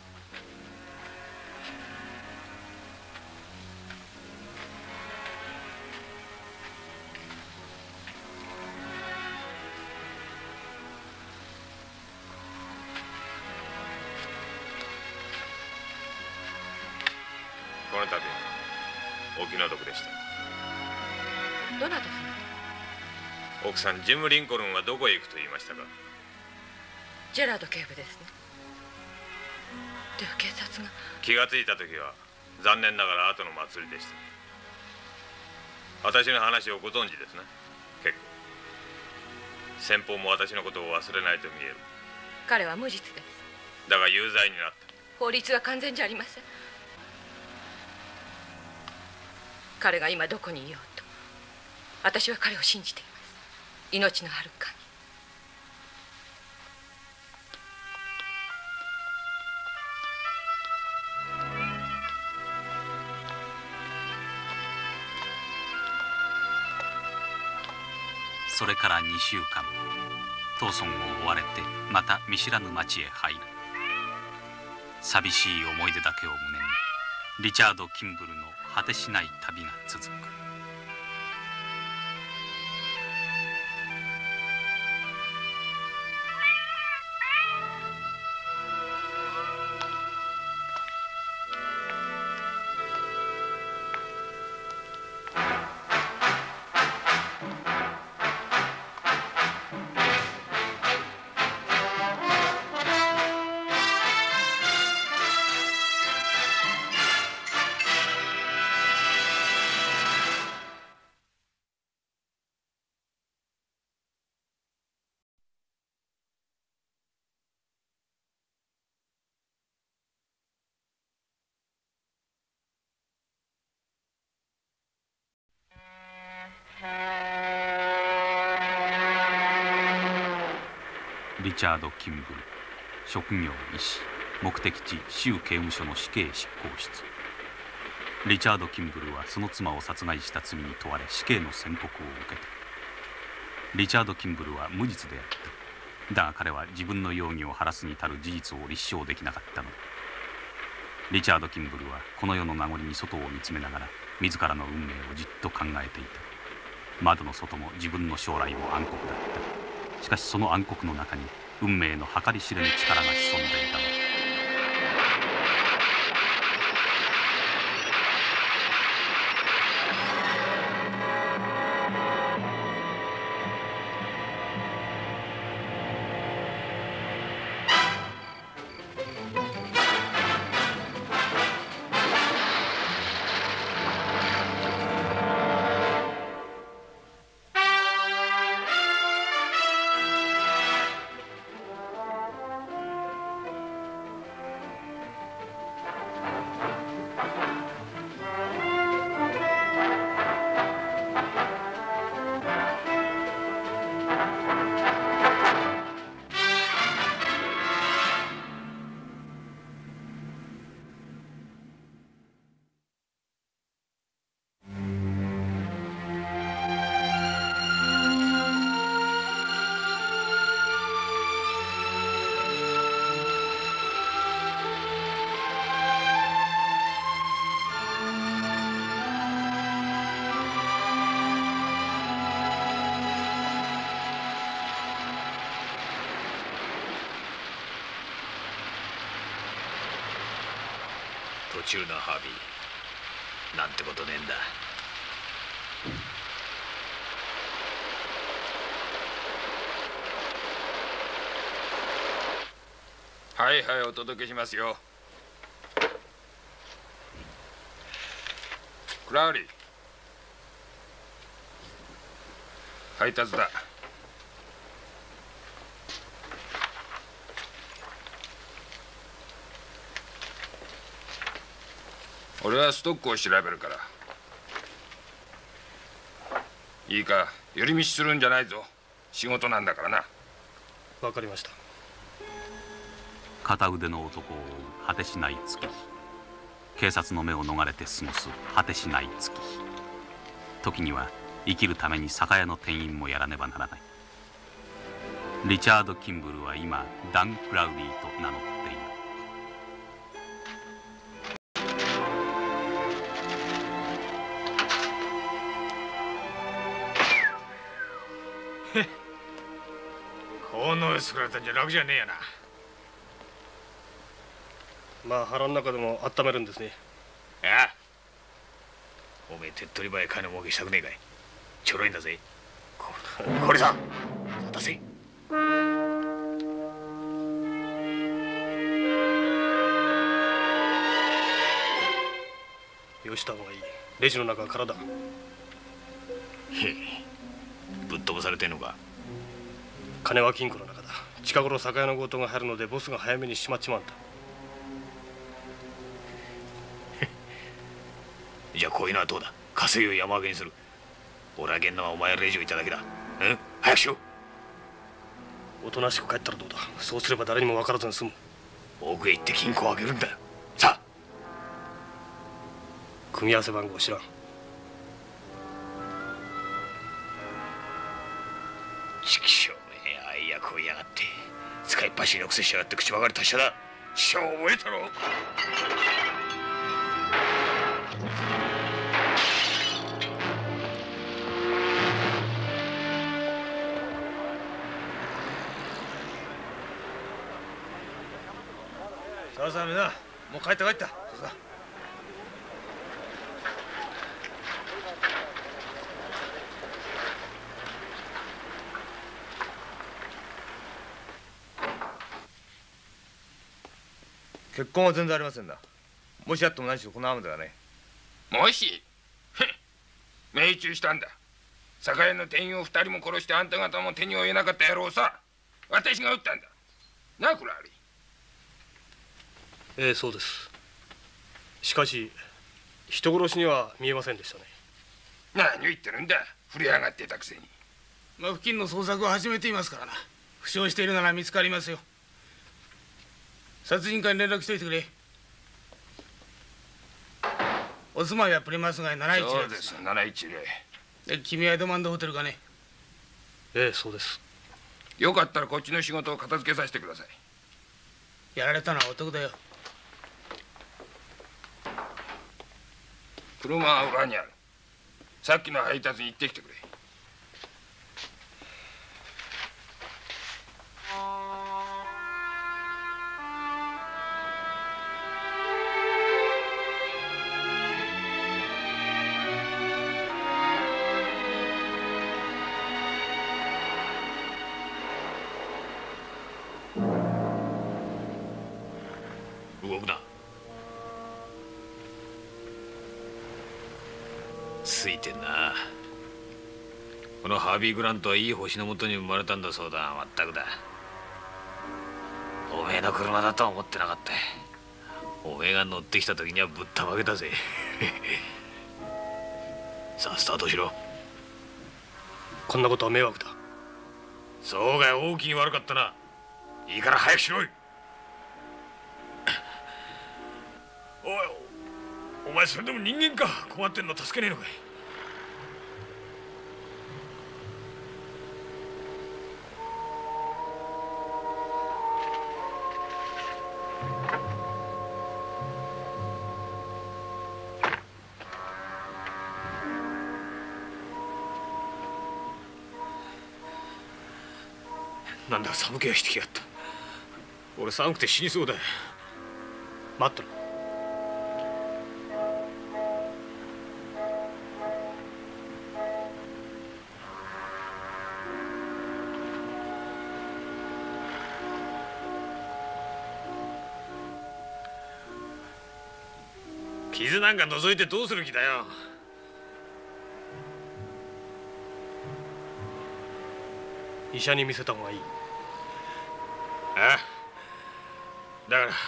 この度お気の毒でした。 どなた様？ 奥さん、ジム・リンコルンはどこへ行くと言いましたか？ ジェラード警部ですね。では警察が。 気がついた時は残念ながら後の祭りでした。私の話をご存知ですね。結構。先方も私のことを忘れないと見える。 彼は無実です。 だが有罪になった。 法律は完全じゃありません。彼が今どこにいようと私は彼を信じています。命のある限り。 それからにしゅうかん、トーソンを追われてまた見知らぬ町へ入る。寂しい思い出だけを胸にリチャード・キンブルの果てしない旅が続く。 リチャード・キンブル、職業医師、目的地州刑務所の死刑執行室。リチャード・キンブルはその妻を殺害した罪に問われ死刑の宣告を受けた。リチャード・キンブルは無実であった。だが彼は自分の容疑を晴らすに足る事実を立証できなかったのだ。リチャード・キンブルはこの世の名残に外を見つめながら自らの運命をじっと考えていた。窓の外も自分の将来も暗黒だった。しかしその暗黒の中に運命の計り知れぬ力が潜んでいたのだ。 途中のハービー、なんてことねえんだ。 はいはい、お届けしますよ。クラウリー、配達だ。俺はストックを調べるから。いいか、寄り道するんじゃないぞ。仕事なんだからな。 わかりました。 片腕の男を追う果てしない月日。警察の目を逃れて過ごす果てしない月日。時には生きるために酒屋の店員もやらねばならない。リチャード・キンブルは今ダン・クラウリーと名乗っている。 こんな上作られたんじゃ楽じゃねえやな。 まあ腹の中でも温めるんですね。 ああ、おめえ手っ取り早い金儲けしたくねえかい。ちょろいんだぜ。こ, これさ出せ。 よした方がいい。レジの中は空だ。 へえ、ぶっ飛ばされてんのか。 金は金庫の中だ。近頃酒屋の強盗が入るのでボスが早めにしまっちまうんだ。 じゃあこういうのはどうだ。稼ぎを山分けにする。俺は現のはお前レジをいただけだ。うん、早くしろ。 おとなしく帰ったらどうだ。そうすれば誰にも分からずに済む。 奥へ行って金庫を開けるんだ。さあ。 組み合わせ番号知らん。 ちきしょうめ、あいやこういやがって。使いっ走りのくせしやがって口ばかり達者だ。師匠覚えたろ。 さあさあみんな、もう帰った帰った。さあさあ。結婚は全然ありませんな。もしあっても何しろこの雨だね。 もし命中したんだ。酒屋の店員を二人も殺してあんた方も手に負えなかった野郎さ。私が撃ったんだなあ、クラーリー。 ええ、そうです。しかし人殺しには見えませんでしたね。 何を言ってるんだ。触れ上がってたくせに。 まあ付近の捜索を始めていますからな。 負傷しているなら見つかりますよ。殺人課に連絡しといてくれ。お住まいはプリマス街ななひゃくじゅうそうです。ななひゃくじゅう。 で君はエドマンドホテルかね。 ええ、そうです。 よかったらこっちの仕事を片付けさせてください。 やられたのはお得だよ。 車は裏にある。さっきの配達に行ってきてくれ。 動くな。ついてんな。このハービー・グラントはいい星のもとに生まれたんだそうだ。まったくだ。おめえの車だとは思ってなかった。おめえが乗ってきた時にはぶったまげたぜ。さあスタートしろ。 こんなことは迷惑だ。 そうかい、大きに悪かったな。いいから早くしろい。おい、お前それでも人間か。困ってんの助けねえのかい。なんだか寒気がしてきやがった。俺寒くて死にそうだ。 待っとる。 傷なんか覗いてどうする気だよ。 医者に見せた方がいい。 ああ、だから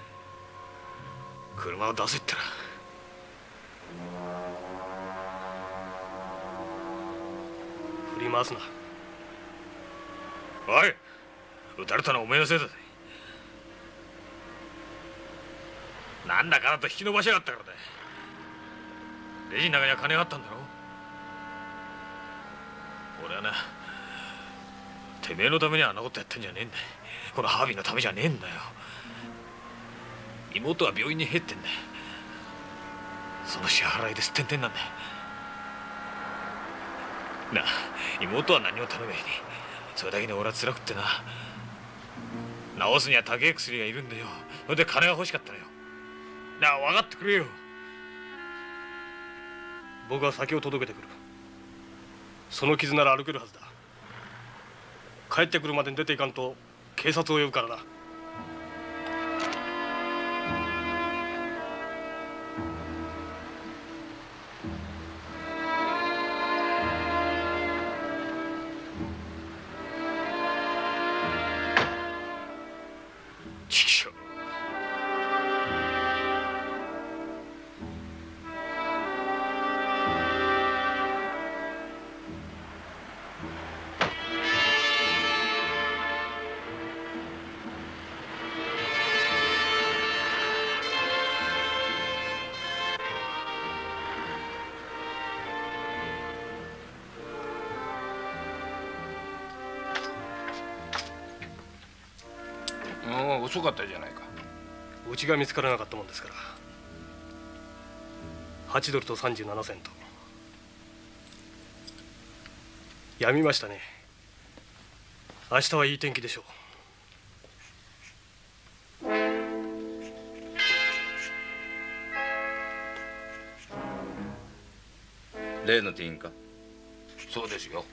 車を出せったら。 振り回すな。 おい、撃たれたのはお前のせいだぜ。なんだかなと引き伸ばしやがったからだ。レジの中には金があったんだろ。俺はな、てめえのためにあんなことやったんじゃねえんだよ。このハービーのためじゃねえんだよ。妹は病院に入ってんだよ。その支払いですってんてんなんだよ。なあ、妹は何も頼めへん。それだけに俺は辛くってな。治すには高い薬がいるんだよ。それで金が欲しかったのよ。なあ、分かってくれよ。 僕は先を届けてくる。その傷なら歩けるはずだ。帰ってくるまでに出ていかんと警察を呼ぶからな。 ちくしょう。 もう遅かったじゃないか。 うちが見つからなかったもんですから。はちドルとさんじゅうななセント。やみましたね。明日はいい天気でしょう。 例のティーンか。 そうですよ。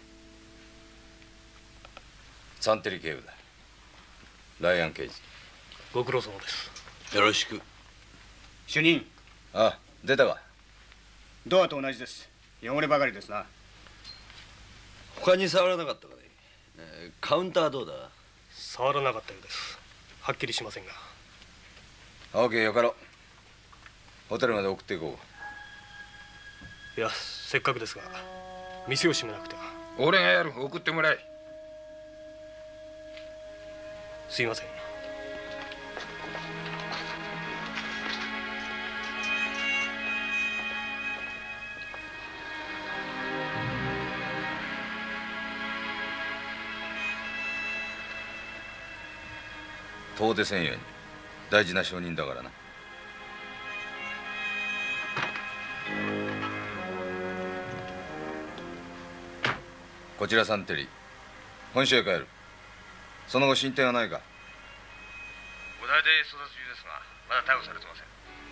サンテリ警部だ。ライアン刑事。 ご苦労様です。 よろしく。 主任。 あ、出たか。 ドアと同じです。汚ればかりですな。 他に触らなかったかね。えーカウンターはどうだ。 触らなかったようです。はっきりしませんが。 オーケー、よかろう。ホテルまで送っていこいや、せっかくですが店を閉めなくては。 俺がやる。送ってもらえ。 すいません。 遠出せんように大事な証人だからな。こちらサンテリー、本州へ帰る。その後進展はないか？ 五大で捜査中ですがまだ逮捕されてません。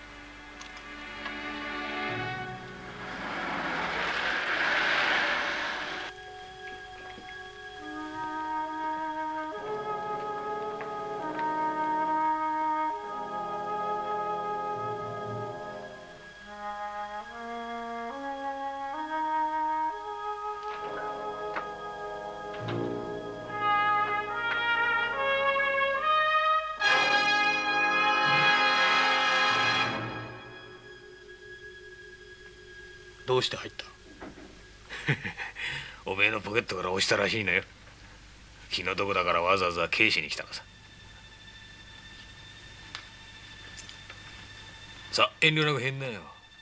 どうして入った？ おめえのポケットから落ちたらしいのよ。気の毒だからわざわざ警視に来たのさ。さあ遠慮なく入んなよ。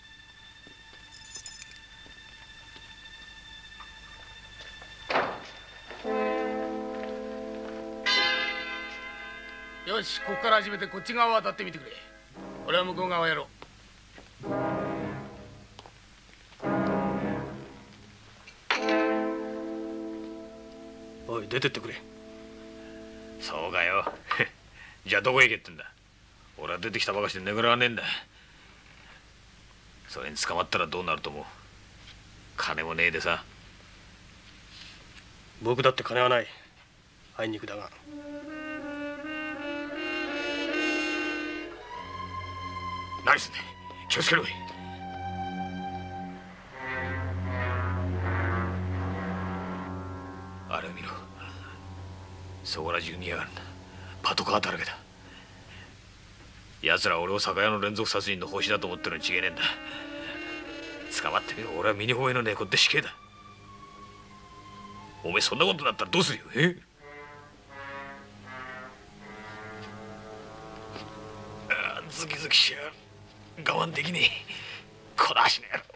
よし、ここから始めてこっち側を当たってみてくれ。俺は向こう側をやろう。 おい、出てってくれ。 そうかよ。じゃあどこへ行けってんだ。俺は出てきたばかしで眠らねえんだ。それに捕まったらどうなると思う？金もねえでさ。 僕だって金はない。あいにくだが。 何すんだ。気をつけろ。あれを見ろ。そこら中にやがるんだ。パトカーだらけだ。奴ら俺を酒屋の連続殺人のホシだと思ってるに違えねえんだ。捕まってみろ。俺は身に覚えのねえ子って死刑だ。おめえそんなことになったらどうするよ。えあズキズキしやがる。我慢できねえ。この足の野郎。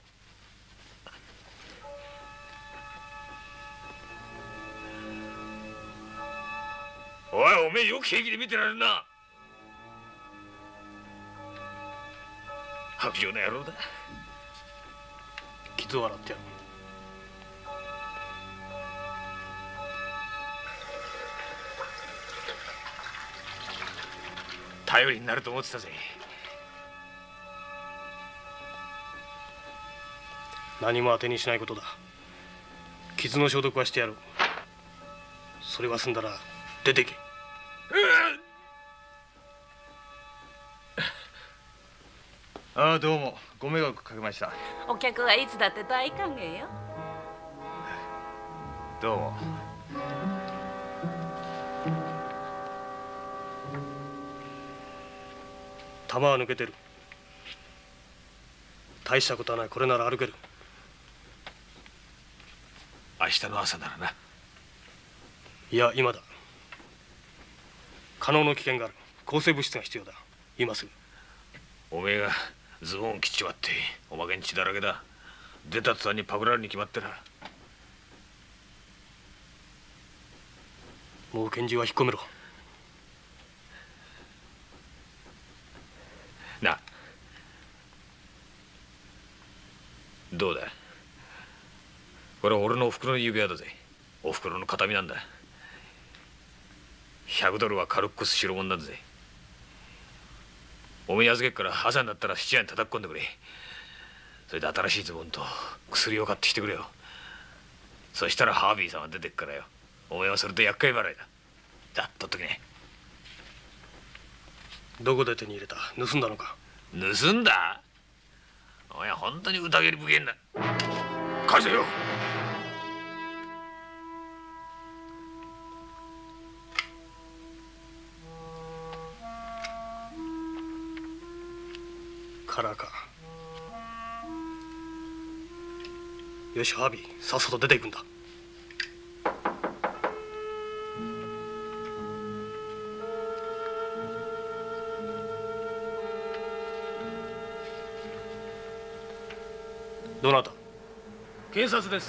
おい、おめえよく平気で見てられるな。白状の野郎だ。 傷を洗ってやる。 頼りになると思ってたぜ。 何も当てにしないことだ。傷の消毒はしてやる。それが済んだら出てけ。 ああ、どうもご迷惑かけました。 お客はいつだって大歓迎よ。 どうも。 弾は抜けてる。大したことはない。これなら歩ける。 明日の朝ならな。 いや、今だ。可能の危険がある。抗生物質が必要だ。今すぐ。 おめえがズボン切っちまっておまけに血だらけだ。出た途端にパクられるに決まってら。 もう拳銃は引っ込めろ。 などうだ。これは俺のおふくろの指輪だぜ。おふくろの形見なんだ。ひゃくドルは軽く越す代物なんだぜ。おめえ預けっから朝になったら質屋に叩き込んでくれ。それで新しいズボンと薬を買ってきてくれよ。そしたらハービーさんは出てっからよ。おめえはそれで厄介払いだ。じゃあ取っとけね。 どこで手に入れた？盗んだのか？ 盗んだ？お前本当に疑り深えんだ。返せよ。 カラーか。よし、ハービー、さっさと出ていくんだ。 どなた？ 警察です。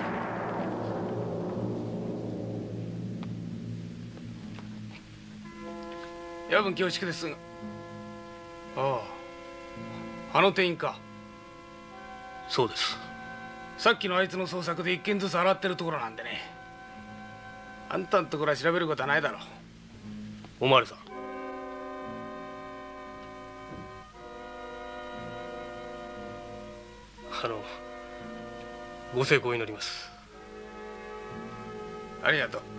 夜分恐縮ですが。ああ、あの店員か。 そうです。 さっきのあいつの捜索で一件ずつ洗ってるところなんでね。あんたのところは調べることはないだろう。 おまわりさん、あのご成功を祈ります。 ありがとう。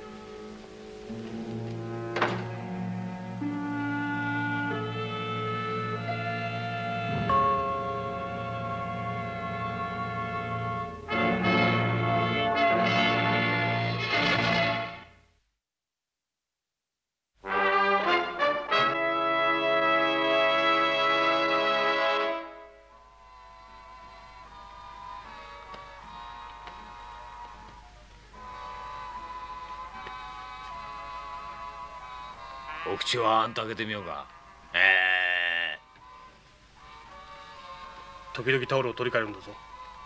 お口はあんた開けてみようか。えー、時々タオルを取り替えるんだぞ。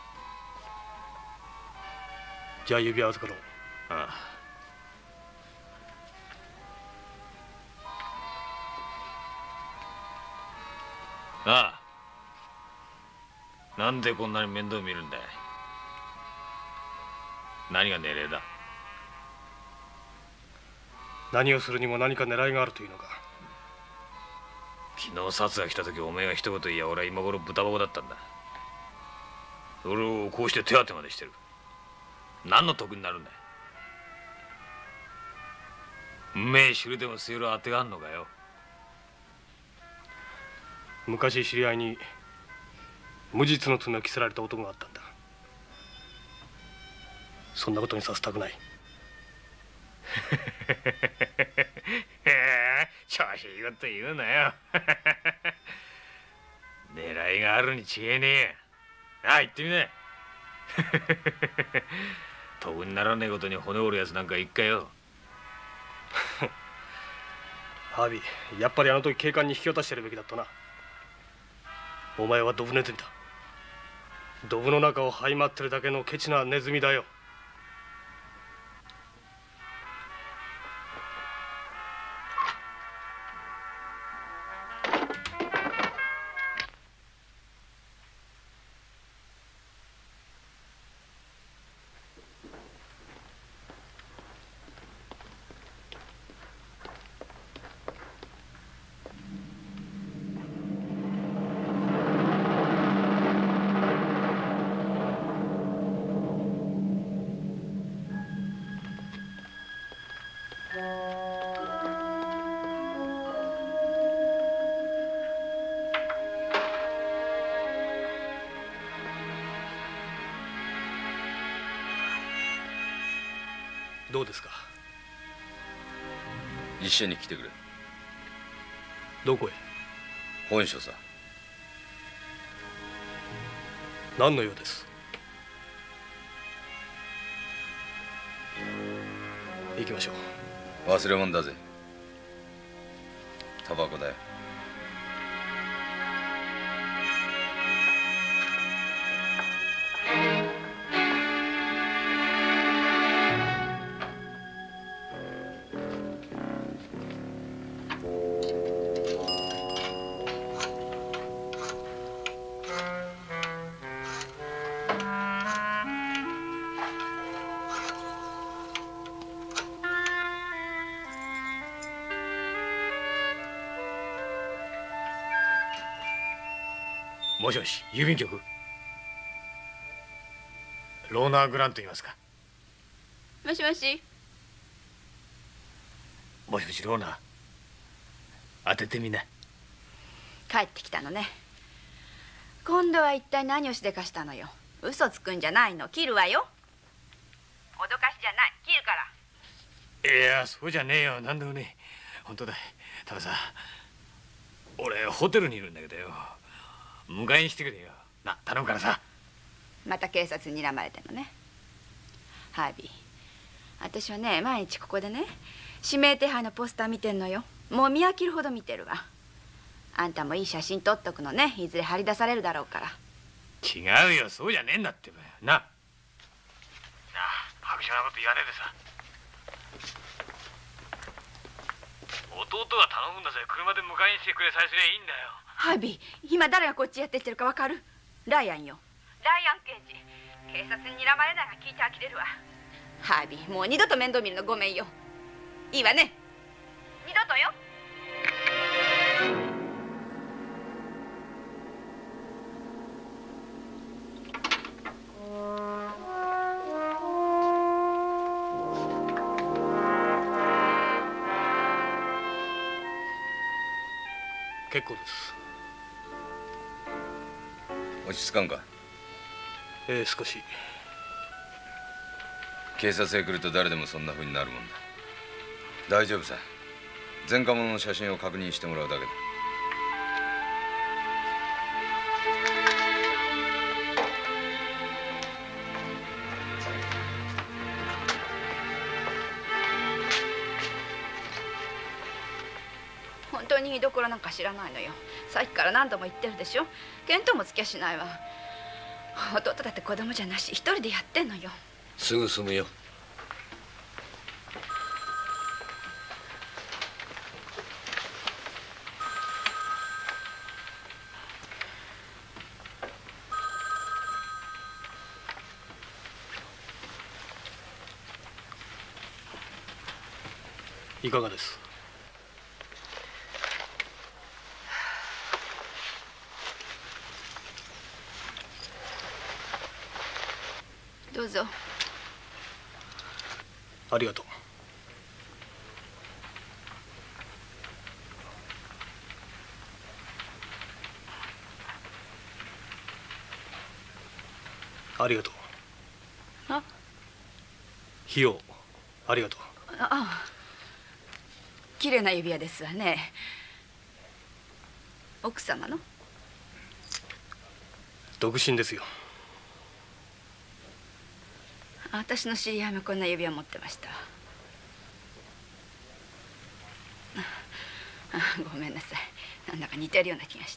じゃあ指輪預かろう。 ああ。ああ、なんでこんなに面倒見るんだい。何が狙いだ。 何をするにも何か狙いがあるというのか。 昨日薩が来た時おめえが一言言いや俺は今頃豚箱だったんだ。それをこうして手当てまでしてる。何の得になるんだい。うめえ汁でも吸える当てがあんのかよ。 昔知り合いに無実の罪を着せられた男があったんだ。そんなことにさせたくない。 調子いいこと言うなよ。狙いがあるに違えねえ。ああ、言ってみな。得にならねえことに骨折るやつなんか一回よ。 ハービー、やっぱりあの時警官に引き渡してやるべきだったな。お前はドブネズミだ。ドブの中を這い回ってるだけのケチなネズミだよ。どうですか。 一緒に来てくれ。 どこへ。 本所さ。 何の用です。行きましょう。 忘れ物だぜ。タバコだよ。 もしもし、郵便局。ローナー・グラント言いますか。 もしもし。 もしもしローナー、当ててみな。 帰ってきたのね。今度は一体何をしでかしたのよ。嘘つくんじゃないの。切るわよ。脅かしじゃない。切るから。 いや、そうじゃねえよ。なんでもねえ。本当だ。たださ、俺ホテルにいるんだけどよ、迎えにしてくれよな。頼むからさ。 また警察に睨まれてんのね。ハービー、私はね、毎日ここでね、指名手配のポスター見てんのよ。もう見飽きるほど見てるわ。あんたもいい写真撮っとくのね。いずれ貼り出されるだろうから。 違うよ、そうじゃねえんだってばよ。な。なあ、白状なこと言わねえでさ。弟が頼むんだぜ。車で迎えに来てくれさえすりゃいいんだよ。 ハービー、今誰がこっちやってきてるかわかる？ライアンよ。ライアン刑事。警察に睨まれないが聞いて呆れるわ。ハービー、もう二度と面倒見るのごめんよ。いいわね。二度とよ。 結構です。 落ち着かんか？ ええ、少し。 警察へ来ると誰でもそんな風になるもんだ。大丈夫さ。前科者の写真を確認してもらうだけだ。 本当に居所なんか知らないのよ。さっきから何度も言ってるでしょ。見当もつきゃしないわ。弟だって子供じゃなし、一人でやってんのよ。 すぐ済むよ。 いかがです？ どうぞ。 ありがとう。ありがとう。 あ、 費用ありがとう。 ああ、綺麗な指輪ですわね。奥様の？ 独身ですよ。 私の知り合いもこんな指輪持ってました。あ、ごめんなさい。なんだか似てるような気がして。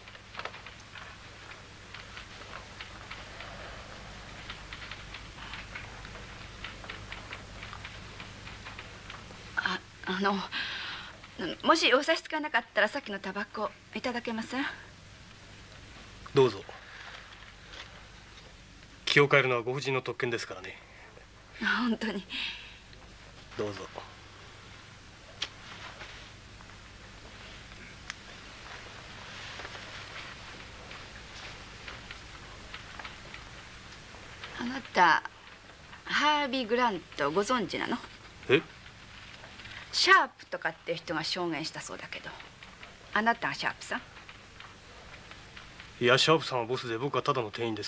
あ、あのもしお差し支えなかったらさっきのタバコいただけません？ どうぞ。気を変えるのはご婦人の特権ですからね。 本当に。 どうぞ。 あなたハービー・グラントご存知なの？ え？ シャープとかって人が証言したそうだけど、あなたがシャープさん？ いや、シャープさんはボスで僕はただの店員です。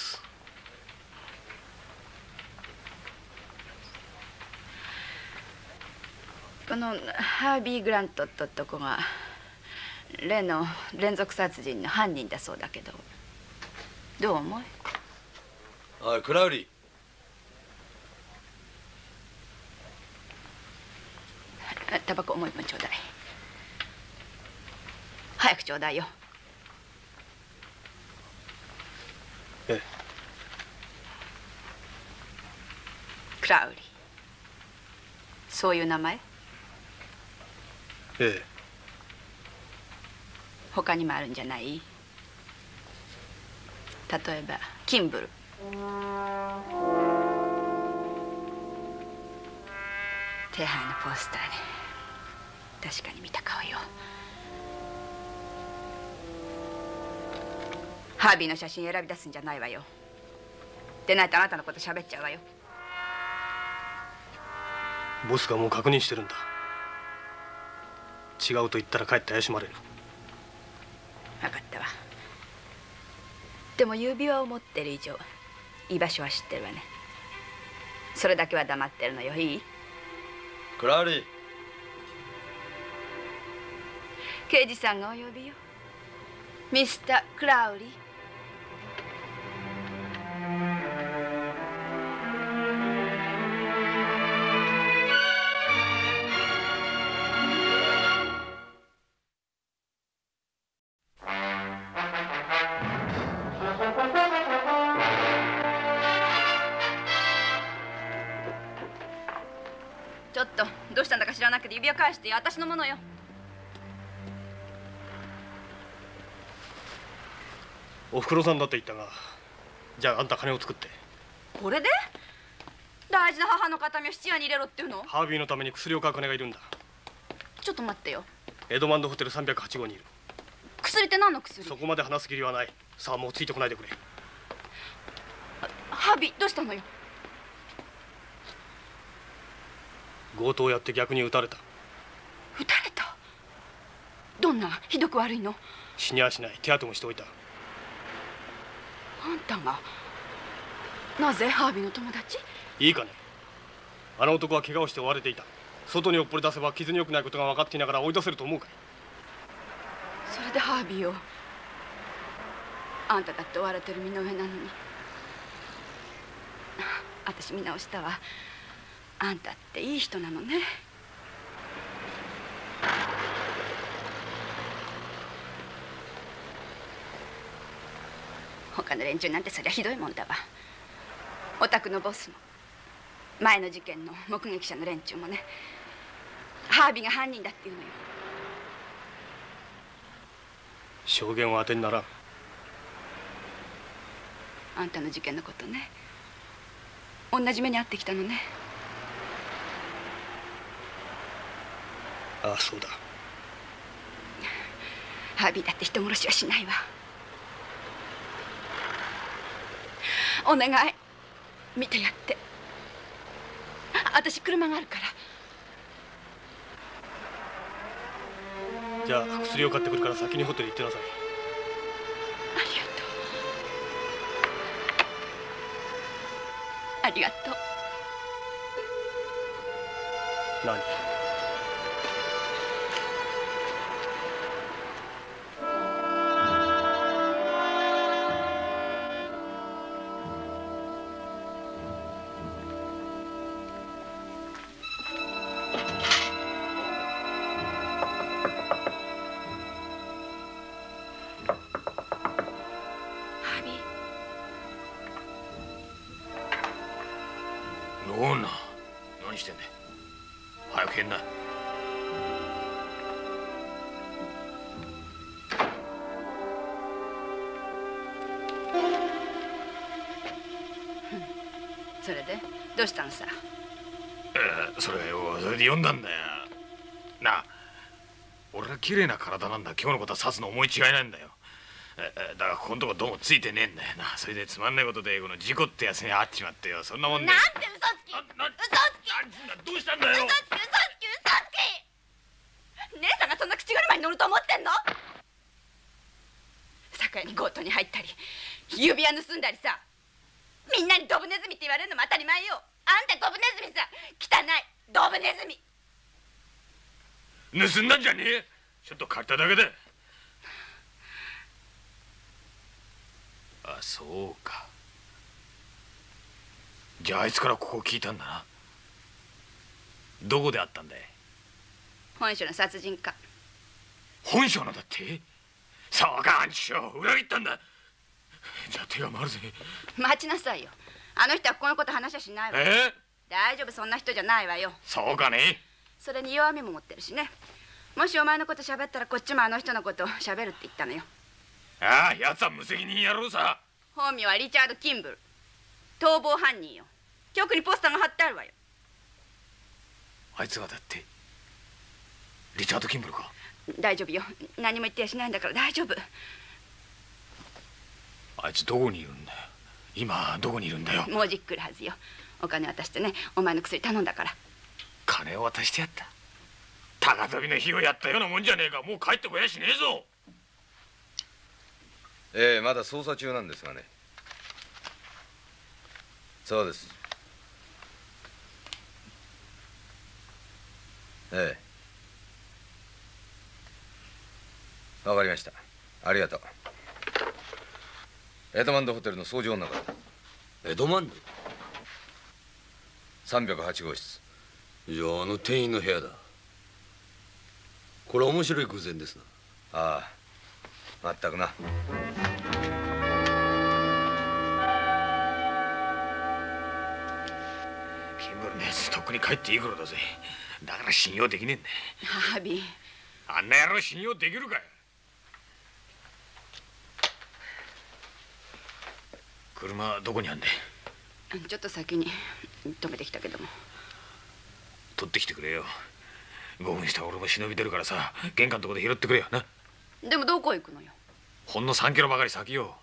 このハービー・グラントって男が例の連続殺人の犯人だそうだけど、どう思い？ おい、クラウリー。タバコもう一本ちょうだい。早くちょうだいよ。 ええ。 クラウリー、そういう名前？ ええ。 他にもあるんじゃない？例えばキンブル。手配のポスターに確かに見た顔よ。ハービーの写真選び出すんじゃないわよ。でないとあなたのこと喋っちゃうわよ。 ボスがもう確認してるんだ。違うと言ったらかえって怪しまれる。 分かったわ。でも指輪を持ってる以上居場所は知ってるわね。それだけは黙ってるのよ。いい？ クラウリー。 刑事さんがお呼びよ。ミスター・クラウリー。 とどうしたんだか知らなくて指輪返してよ。私のものよ。 おふくろさんだって言ったが、じゃああんた金を作って。 これで大事な母の形見を質屋に入れろっていうの？ ハービーのために薬を買う金がいるんだ。 ちょっと待ってよ。 エドマンドホテルさんびゃくはち号にいる。 薬って何の薬？ そこまで話す義理はない。さあもうついてこないでくれ。 ハービーどうしたのよ？ 強盗をやって逆に撃たれた。 撃たれた？どんな？ひどく悪いの？ 死にはしない。手当てもしておいた。 あんたがなぜハービーの友達？ いいかね。あの男は怪我をして追われていた。外におっぽり出せば傷に良くないことが分かっていながら追い出せると思うかい？ それでハービーを。あんただって追われてる身の上なのに。私見直したわ。あんたっていい人なのね。他の連中なんてそりゃひどいもんだわ。お宅のボスも前の事件の目撃者の連中もね、ハービーが犯人だっていうのよ。 証言を当てにならん。 あんたの事件のことね、同じ目に遭ってきたのね。 ああそうだ。 ハービーだって人殺しはしないわ。お願い見てやって。私車があるから。 じゃあ薬を買ってくるから先にホテル行ってなさい。 ありがとう。 何？ ローナ、何してんだよ。早く帰んな。 それでどうしたのさ？ えー、それがよ、それで読んだんだよ。なあ、俺は綺麗な体なんだ。今日のことは指すの思い違いないんだよ。えだからここのとこどうもついてねえんだよな。それでつまんないことでこの事故ってやつに会っちまってよ。そんなもんで。 なんて嘘つき！嘘つき！ どうしたんだよ。 嘘つき！嘘つき！嘘つき！姉さんがそんな口車に乗ると思ってんの？酒屋に強盗に入ったり指輪盗んだりさ、みんなにドブネズミって言われるのも当たり前よ。あんたドブネズミさ、汚いドブネズミ。 盗んだんじゃねえ。ちょっと借りただけだ。あ、そうか。じゃああいつからここを聞いたんだな。どこで会ったんだい？ 本省の殺人家。 本省のだって？そうか、兄貴、裏切ったんだ。じゃあ手が回るぜ。 待ちなさいよ。あの人はこのこと話はしないわ。 え？ 大丈夫、そんな人じゃないわよ。 そうかね。 それに弱みも持ってるしね。もしお前のこと喋ったらこっちもあの人のことを喋るって言ったのよ。 ああ、奴は無責任野郎さ。 本名はリチャード・キンブル。逃亡犯人よ。局にポスターが貼ってあるわよ。 あいつがだってリチャード・キンブルか？ 大丈夫よ。何も言ってやしないんだから大丈夫。 あいつどこにいるんだよ。今どこにいるんだよ。 もうじっくるはずよ。お金渡してね、お前の薬頼んだから。 金を渡してやった？高飛びの火をやったようなもんじゃねえか。もう帰ってこやしねえぞ。 ええ、まだ捜査中なんですがね。そうです。ええ、わかりました。ありがとう。エドマンドホテルの掃除女だ。 エドマンド？ さんびゃくはち号室。 じゃああの店員の部屋だ。これは面白い偶然ですな。 ああ、まったくな。 キンブルのやつとっくに帰っていい頃だぜ。 だから信用できねえんだよ。 ハービー、 あんな野郎信用できるかよ。車どこにあんだよ。 ちょっと先に止めてきたけども。 取ってきてくれよ。ごふんしたら俺も忍び出るからさ、玄関のとこで拾ってくれよな。 でもどこ行くのよ。 ほんのさんキロばかり先よ。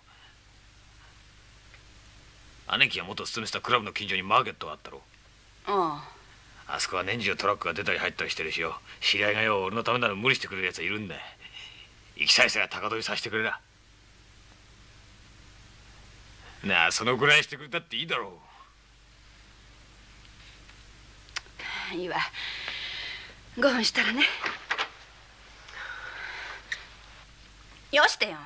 姉貴が元勤めてたクラブの近所にマーケットがあったろ。 ああ。あそこは年中トラックが出たり入ったりしてるしよ。知り合いがよ、俺のためなら無理してくれるやつはいるんだよ。行きさえすれば高飛びさせてくれな。なあ、そのぐらいしてくれたっていいだろあ、いいわ。ごふんしたらね。よしてよ。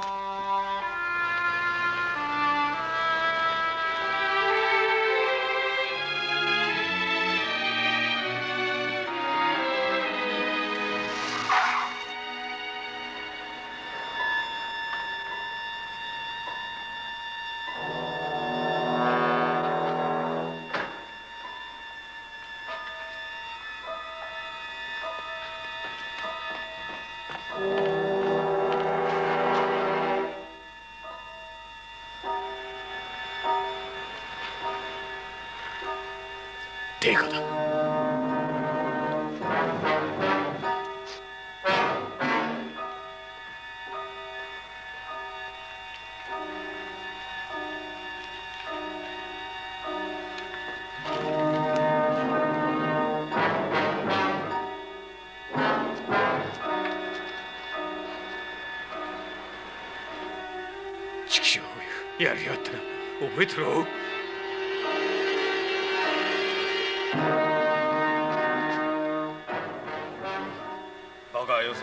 定価だ。畜生、やりやがったな。覚えてろ。 バカはよせ。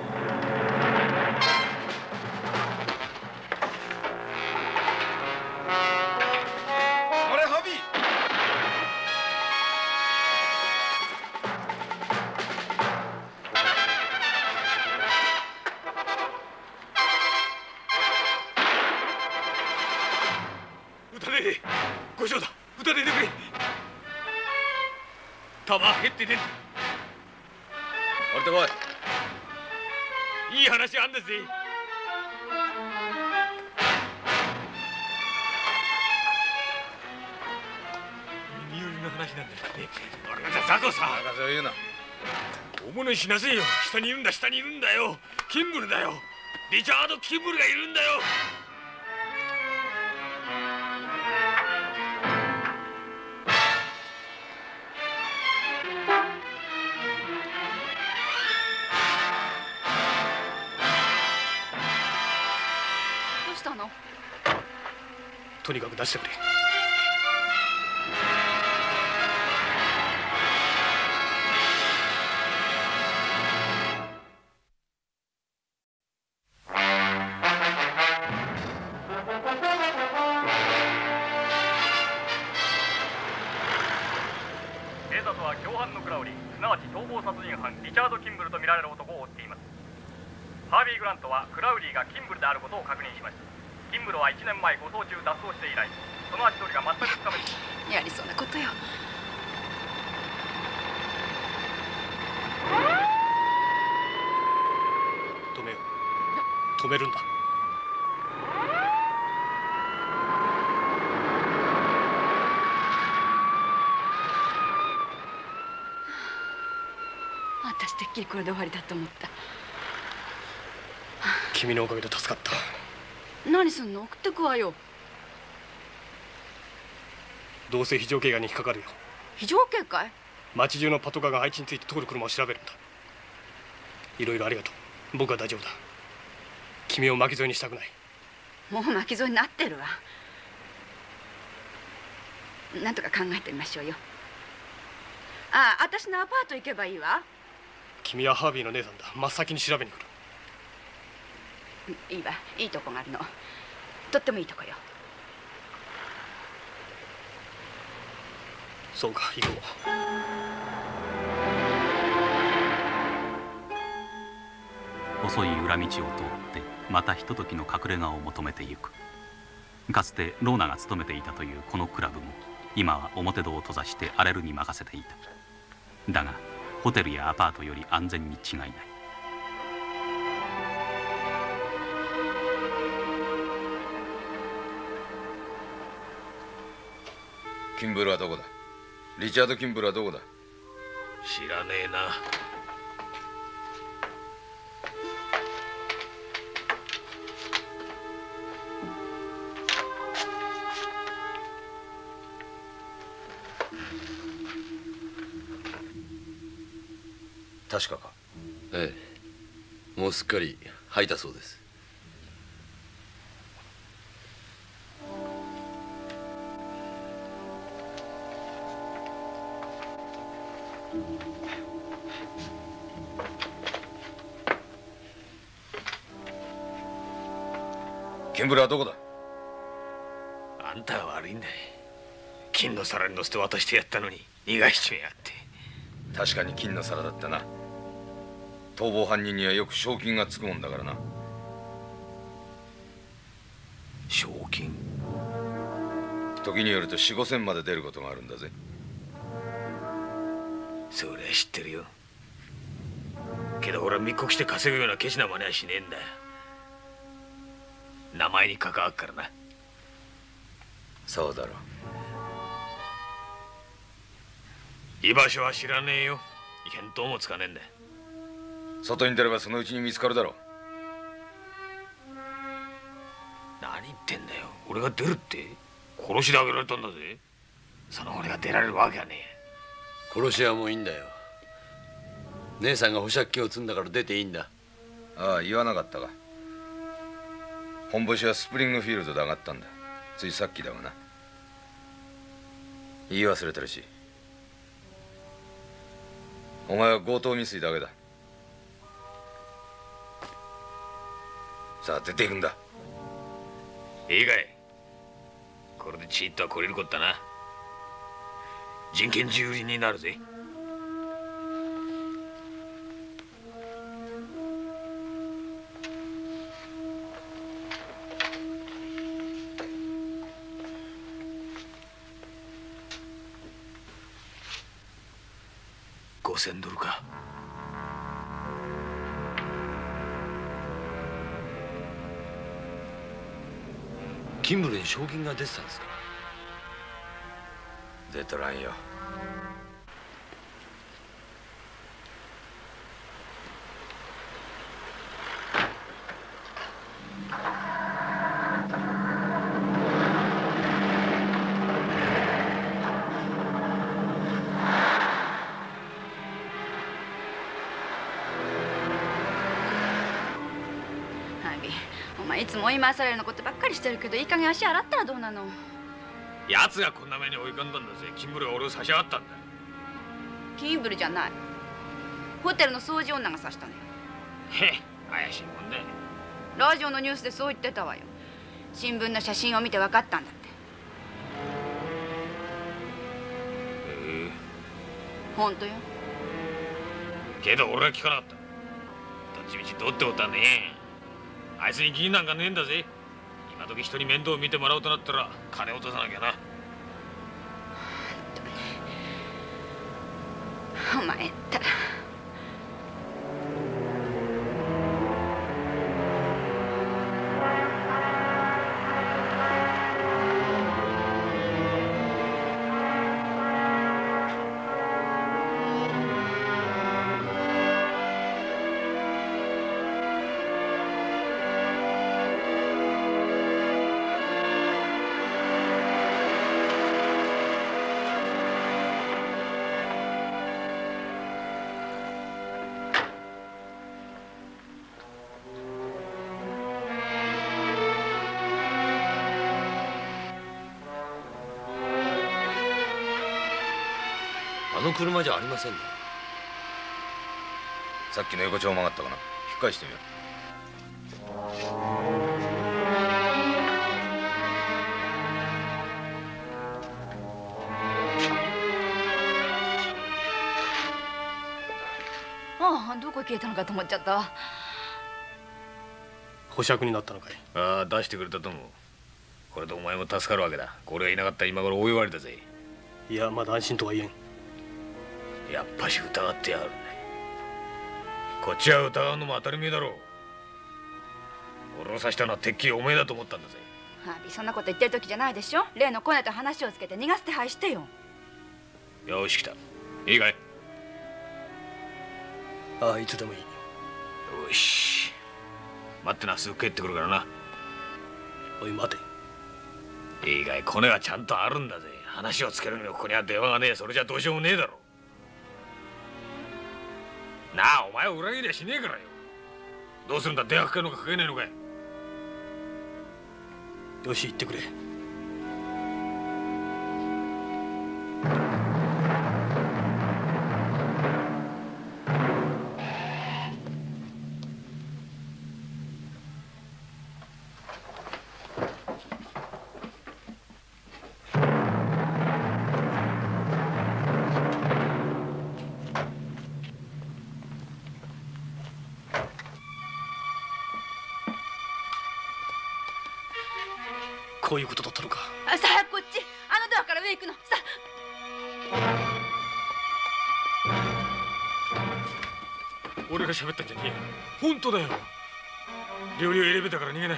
あれハビー。 撃たねえ。五条だ。撃たねえでくれ。弾減ってねえんだ。 降りてこい。 いい話あんだぜ。耳寄りの話なんだね。俺がザコさ。 博士を言うな。 大物にしなせえよ。下にいるんだ、下にいるんだよ。キンブルだよ。リチャード・キンブルがいるんだよ。 どうしたの？ とにかく出してくれ。 警察は共犯のクラウリー、すなわち逃亡殺人犯リチャード・キンブルとみられる男を追っています。ハービー・グラントはクラウリーがキンブルであることを確認しました。キンブルはいちねんまえ護送中脱走して以来、その足取りが全くつかめず。 やりそうなことよ。 止めよう。止めるんだ。 私てっきりこれで終わりだと思った。 君のおかげで助かった。 何すんの？送ってくわよ。 どうせ非常警戒に引っかかるよ。 非常警戒？ 町中のパトカーがあいつについて通る車を調べるんだ。いろいろありがとう。僕は大丈夫だ。君を巻き添えにしたくない。 もう巻き添えになってるわ。なんとか考えてみましょうよ。ああ、私のアパート行けばいいわ。 君はハービーの姉さんだ。真っ先に調べに来る。 いいわ。いいとこがあるの。とってもいいとこよ。 そうか、行こう。細い裏道を通ってまたひとときの隠れ家を求めてゆく。かつてローナが勤めていたというこのクラブも今は表戸を閉ざして荒れるに任せていた。だがホテルやアパートより安全に違いない。 キンブルはどこだ？リチャード・キンブルはどこだ？ 知らねえな。 確かか？ ええ、もうすっかり吐いたそうです。 キンブルはどこだ？ あんたが悪いんだ。金の皿に乗せて渡してやったのに逃がしちまやって。 確かに金の皿だったな。逃亡犯人にはよく賞金がつくもんだからな。 賞金？ 時によると四五千まで出ることがあるんだぜ。 そりゃ知ってるよ。けど俺は密告して稼ぐようなケチな真似はしねえんだよ。名前に関わっからな。 そうだろう。居場所は知らねえよ。見当もつかねえんだ。 外に出ればそのうちに見つかるだろう。 何言ってんだよ。俺が出るって？殺しであげられたんだぜ。その俺が出られるわけはねえ。 殺しはもういいんだよ。姉さんが保釈金を積んだから出ていいんだ。 ああ、言わなかったか。本ボシはスプリングフィールドで上がったんだ。ついさっきだがな。言い忘れてるし。お前は強盗未遂だけだ。さあ出ていくんだ。 いいかい。これでチーッとはこれるこったな。人権蹂躙になるぜ。ごせんドルか。 キンブルに賞金が出てたんですか？ 出とらんよ。 いつも追い回されるようなことばっかりしてるけど、いい加減足洗ったらどうなの？ 奴がこんな目に追い込んだんだぜ。キンブルが俺を差し上がったんだ。 キンブルじゃない。ホテルの掃除女が刺したのよ。 へえ、怪しいもんね。 ラジオのニュースでそう言ってたわよ。新聞の写真を見て分かったんだって。 へえ。 本当よ。 けど俺は聞かなかった。どっちみちどうってことはねえ。あいつに義理なんかねえんだぜ。今時人に面倒を見てもらおうとなったら金を落とさなきゃな。 お前ったら。 あの車じゃありませんね。 さっきの横丁曲がったかな。引っ返してみよう。ああ、どこ消えたのかと思っちゃったわ。 保釈になったのかい？ ああ、出してくれたと思う。これでお前も助かるわけだ。これがいなかったら今頃大弱りだぜ。 いや、まだ安心とは言えん。 やっぱし疑ってやがるね。こっちは疑うのも当たり前だろう。俺を刺したのはてっきりお前だと思ったんだぜ。 ハービー、そんなこと言ってる時じゃないでしょ。例のコネと話をつけて逃がす手配してよ。 よし来た。いいかい？ ああ、いつでもいい。 よし、待ってな、すぐ帰ってくるからな。 おい待て。いいかい、コネはちゃんとあるんだぜ。話をつけるにもここには電話がねえ。それじゃどうしようもねえだろ。なあ、お前を裏切りゃしねえからよ。どうするんだ、電話かけるのかかけねえのかい。 よし、行ってくれ。こういうことだったのか。 あ、さあこっち、あのドアから上行くの。さあ。俺が喋ったんじゃねえよ。本当だよ。料理エレベーターから逃げな。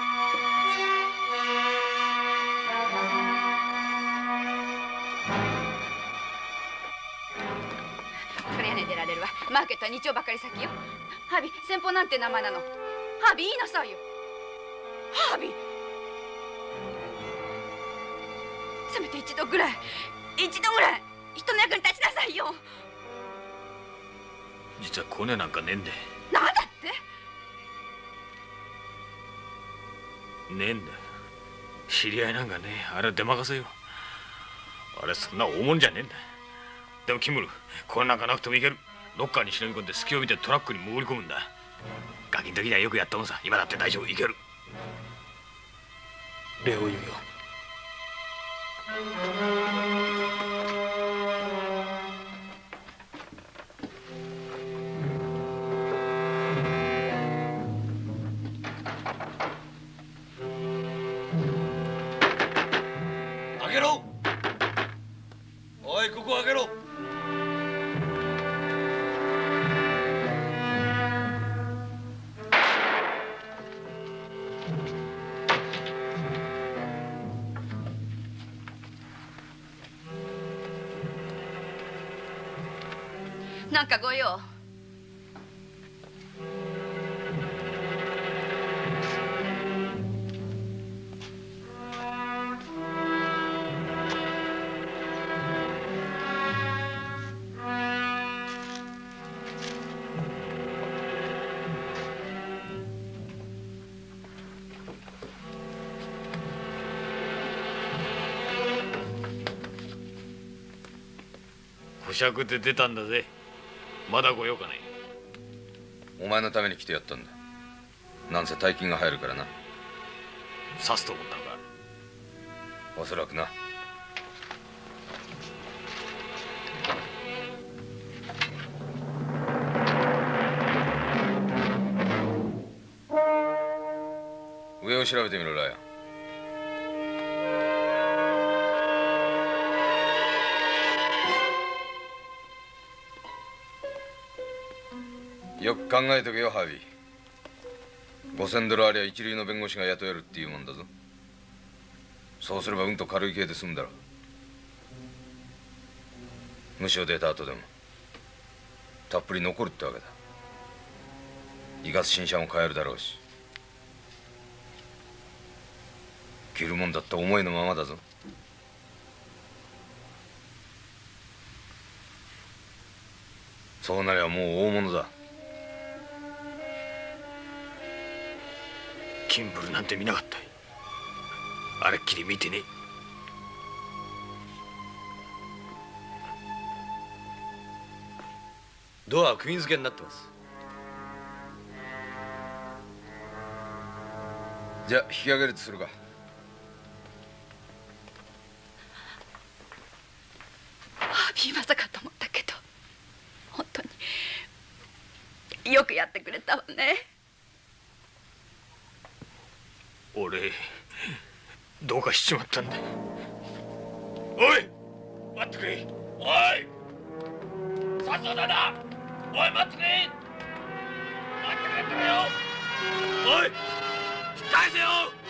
これ屋根出られるわ。マーケットは日曜ばっかり先よ。ハービー、先方なんて名前なの。ハービー、言いなさいよ。ハービー、せめて一度ぐらい、一度ぐらい人の役に立ちなさいよ。 実はコネなんかねえんだよ。 なんだって？ ねえんだよ。知り合いなんかねえ。あれは出任せよ。あれそんな大物じゃねえんだ。でもキムル、これなんかなくてもいける。ロッカーに忍び込んで隙を見てトラックに潜り込むんだ。ガキの時にはよくやったもんさ。今だって大丈夫、いける。 礼を言うよ。 開けろ。おい、ここ開けろ。 なんかご用？ 保釈で出たんだぜ。まだご用かね。 お前のために来てやったんだ。なんせ大金が入るからな。 刺すと思ったのか。 おそらくな。上を調べてみろ、ライアン。よく考えとけよ、ハービー。ごせんドルありゃ一流の弁護士が雇えるっていうもんだぞ。そうすればうんと軽い刑で済むだろう。無償出た後でもたっぷり残るってわけだ。いかつ新車も買えるだろうし、着るもんだった思いのままだぞ。そうなりゃもう大物だ。 キンブルなんて見なかった。あれっきり見てね。 ドアは釘付けになってます。 じゃあ引き上げるとするか。 ハービー、まさかと思ったけど本当によくやってくれたわね。 俺どうかしちまったんだ。おい待ってくれ。おい。 そうだな。おい待ってくれ。待ってくれってよ。おい引き返せよ。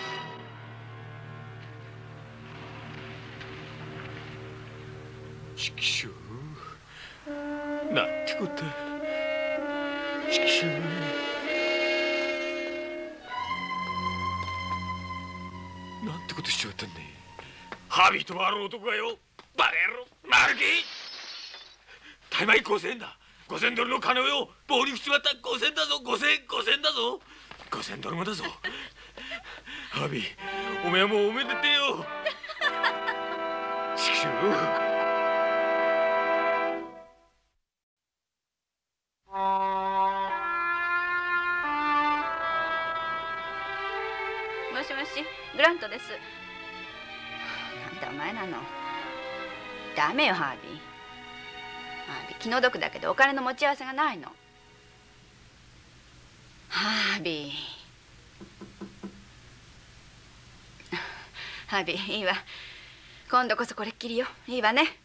ちくしょう、なんてこった。ちくしょう。なんてことしちまったんだ。ハービーともある男がよ、バカ野郎、マルキー。大枚五千だ。五千ドルの金をよ、棒に振っちまった。五千だぞ、五千、五千だぞ。五千ドルもだぞ。ハービー、おめえもうおめでてよ。ちくしょう。 もしもし、グラントです。なんだお前なの。ダメよ、ハービー。ハービー、気の毒だけどお金の持ち合わせがないの。ハービー。ハービー、いいわ。今度こそこれっきりよ。いいわね。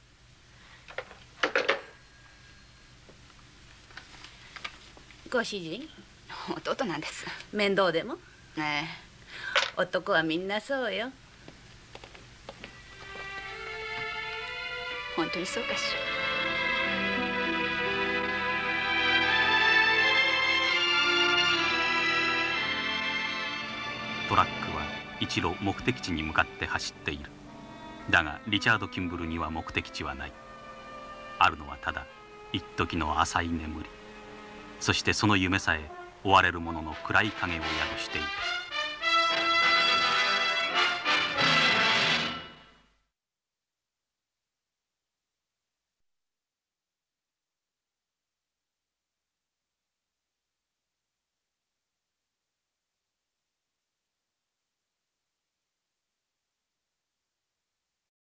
ご主人、 弟なんです。 面倒でも？ ねえ。 男はみんなそうよ。 本当にそうかしら。 トラックは一路目的地に向かって走っている。だがリチャード・キンブルには目的地はない。あるのはただ一時の浅い眠り、そしてその夢さえ追われる者の暗い影を宿していた。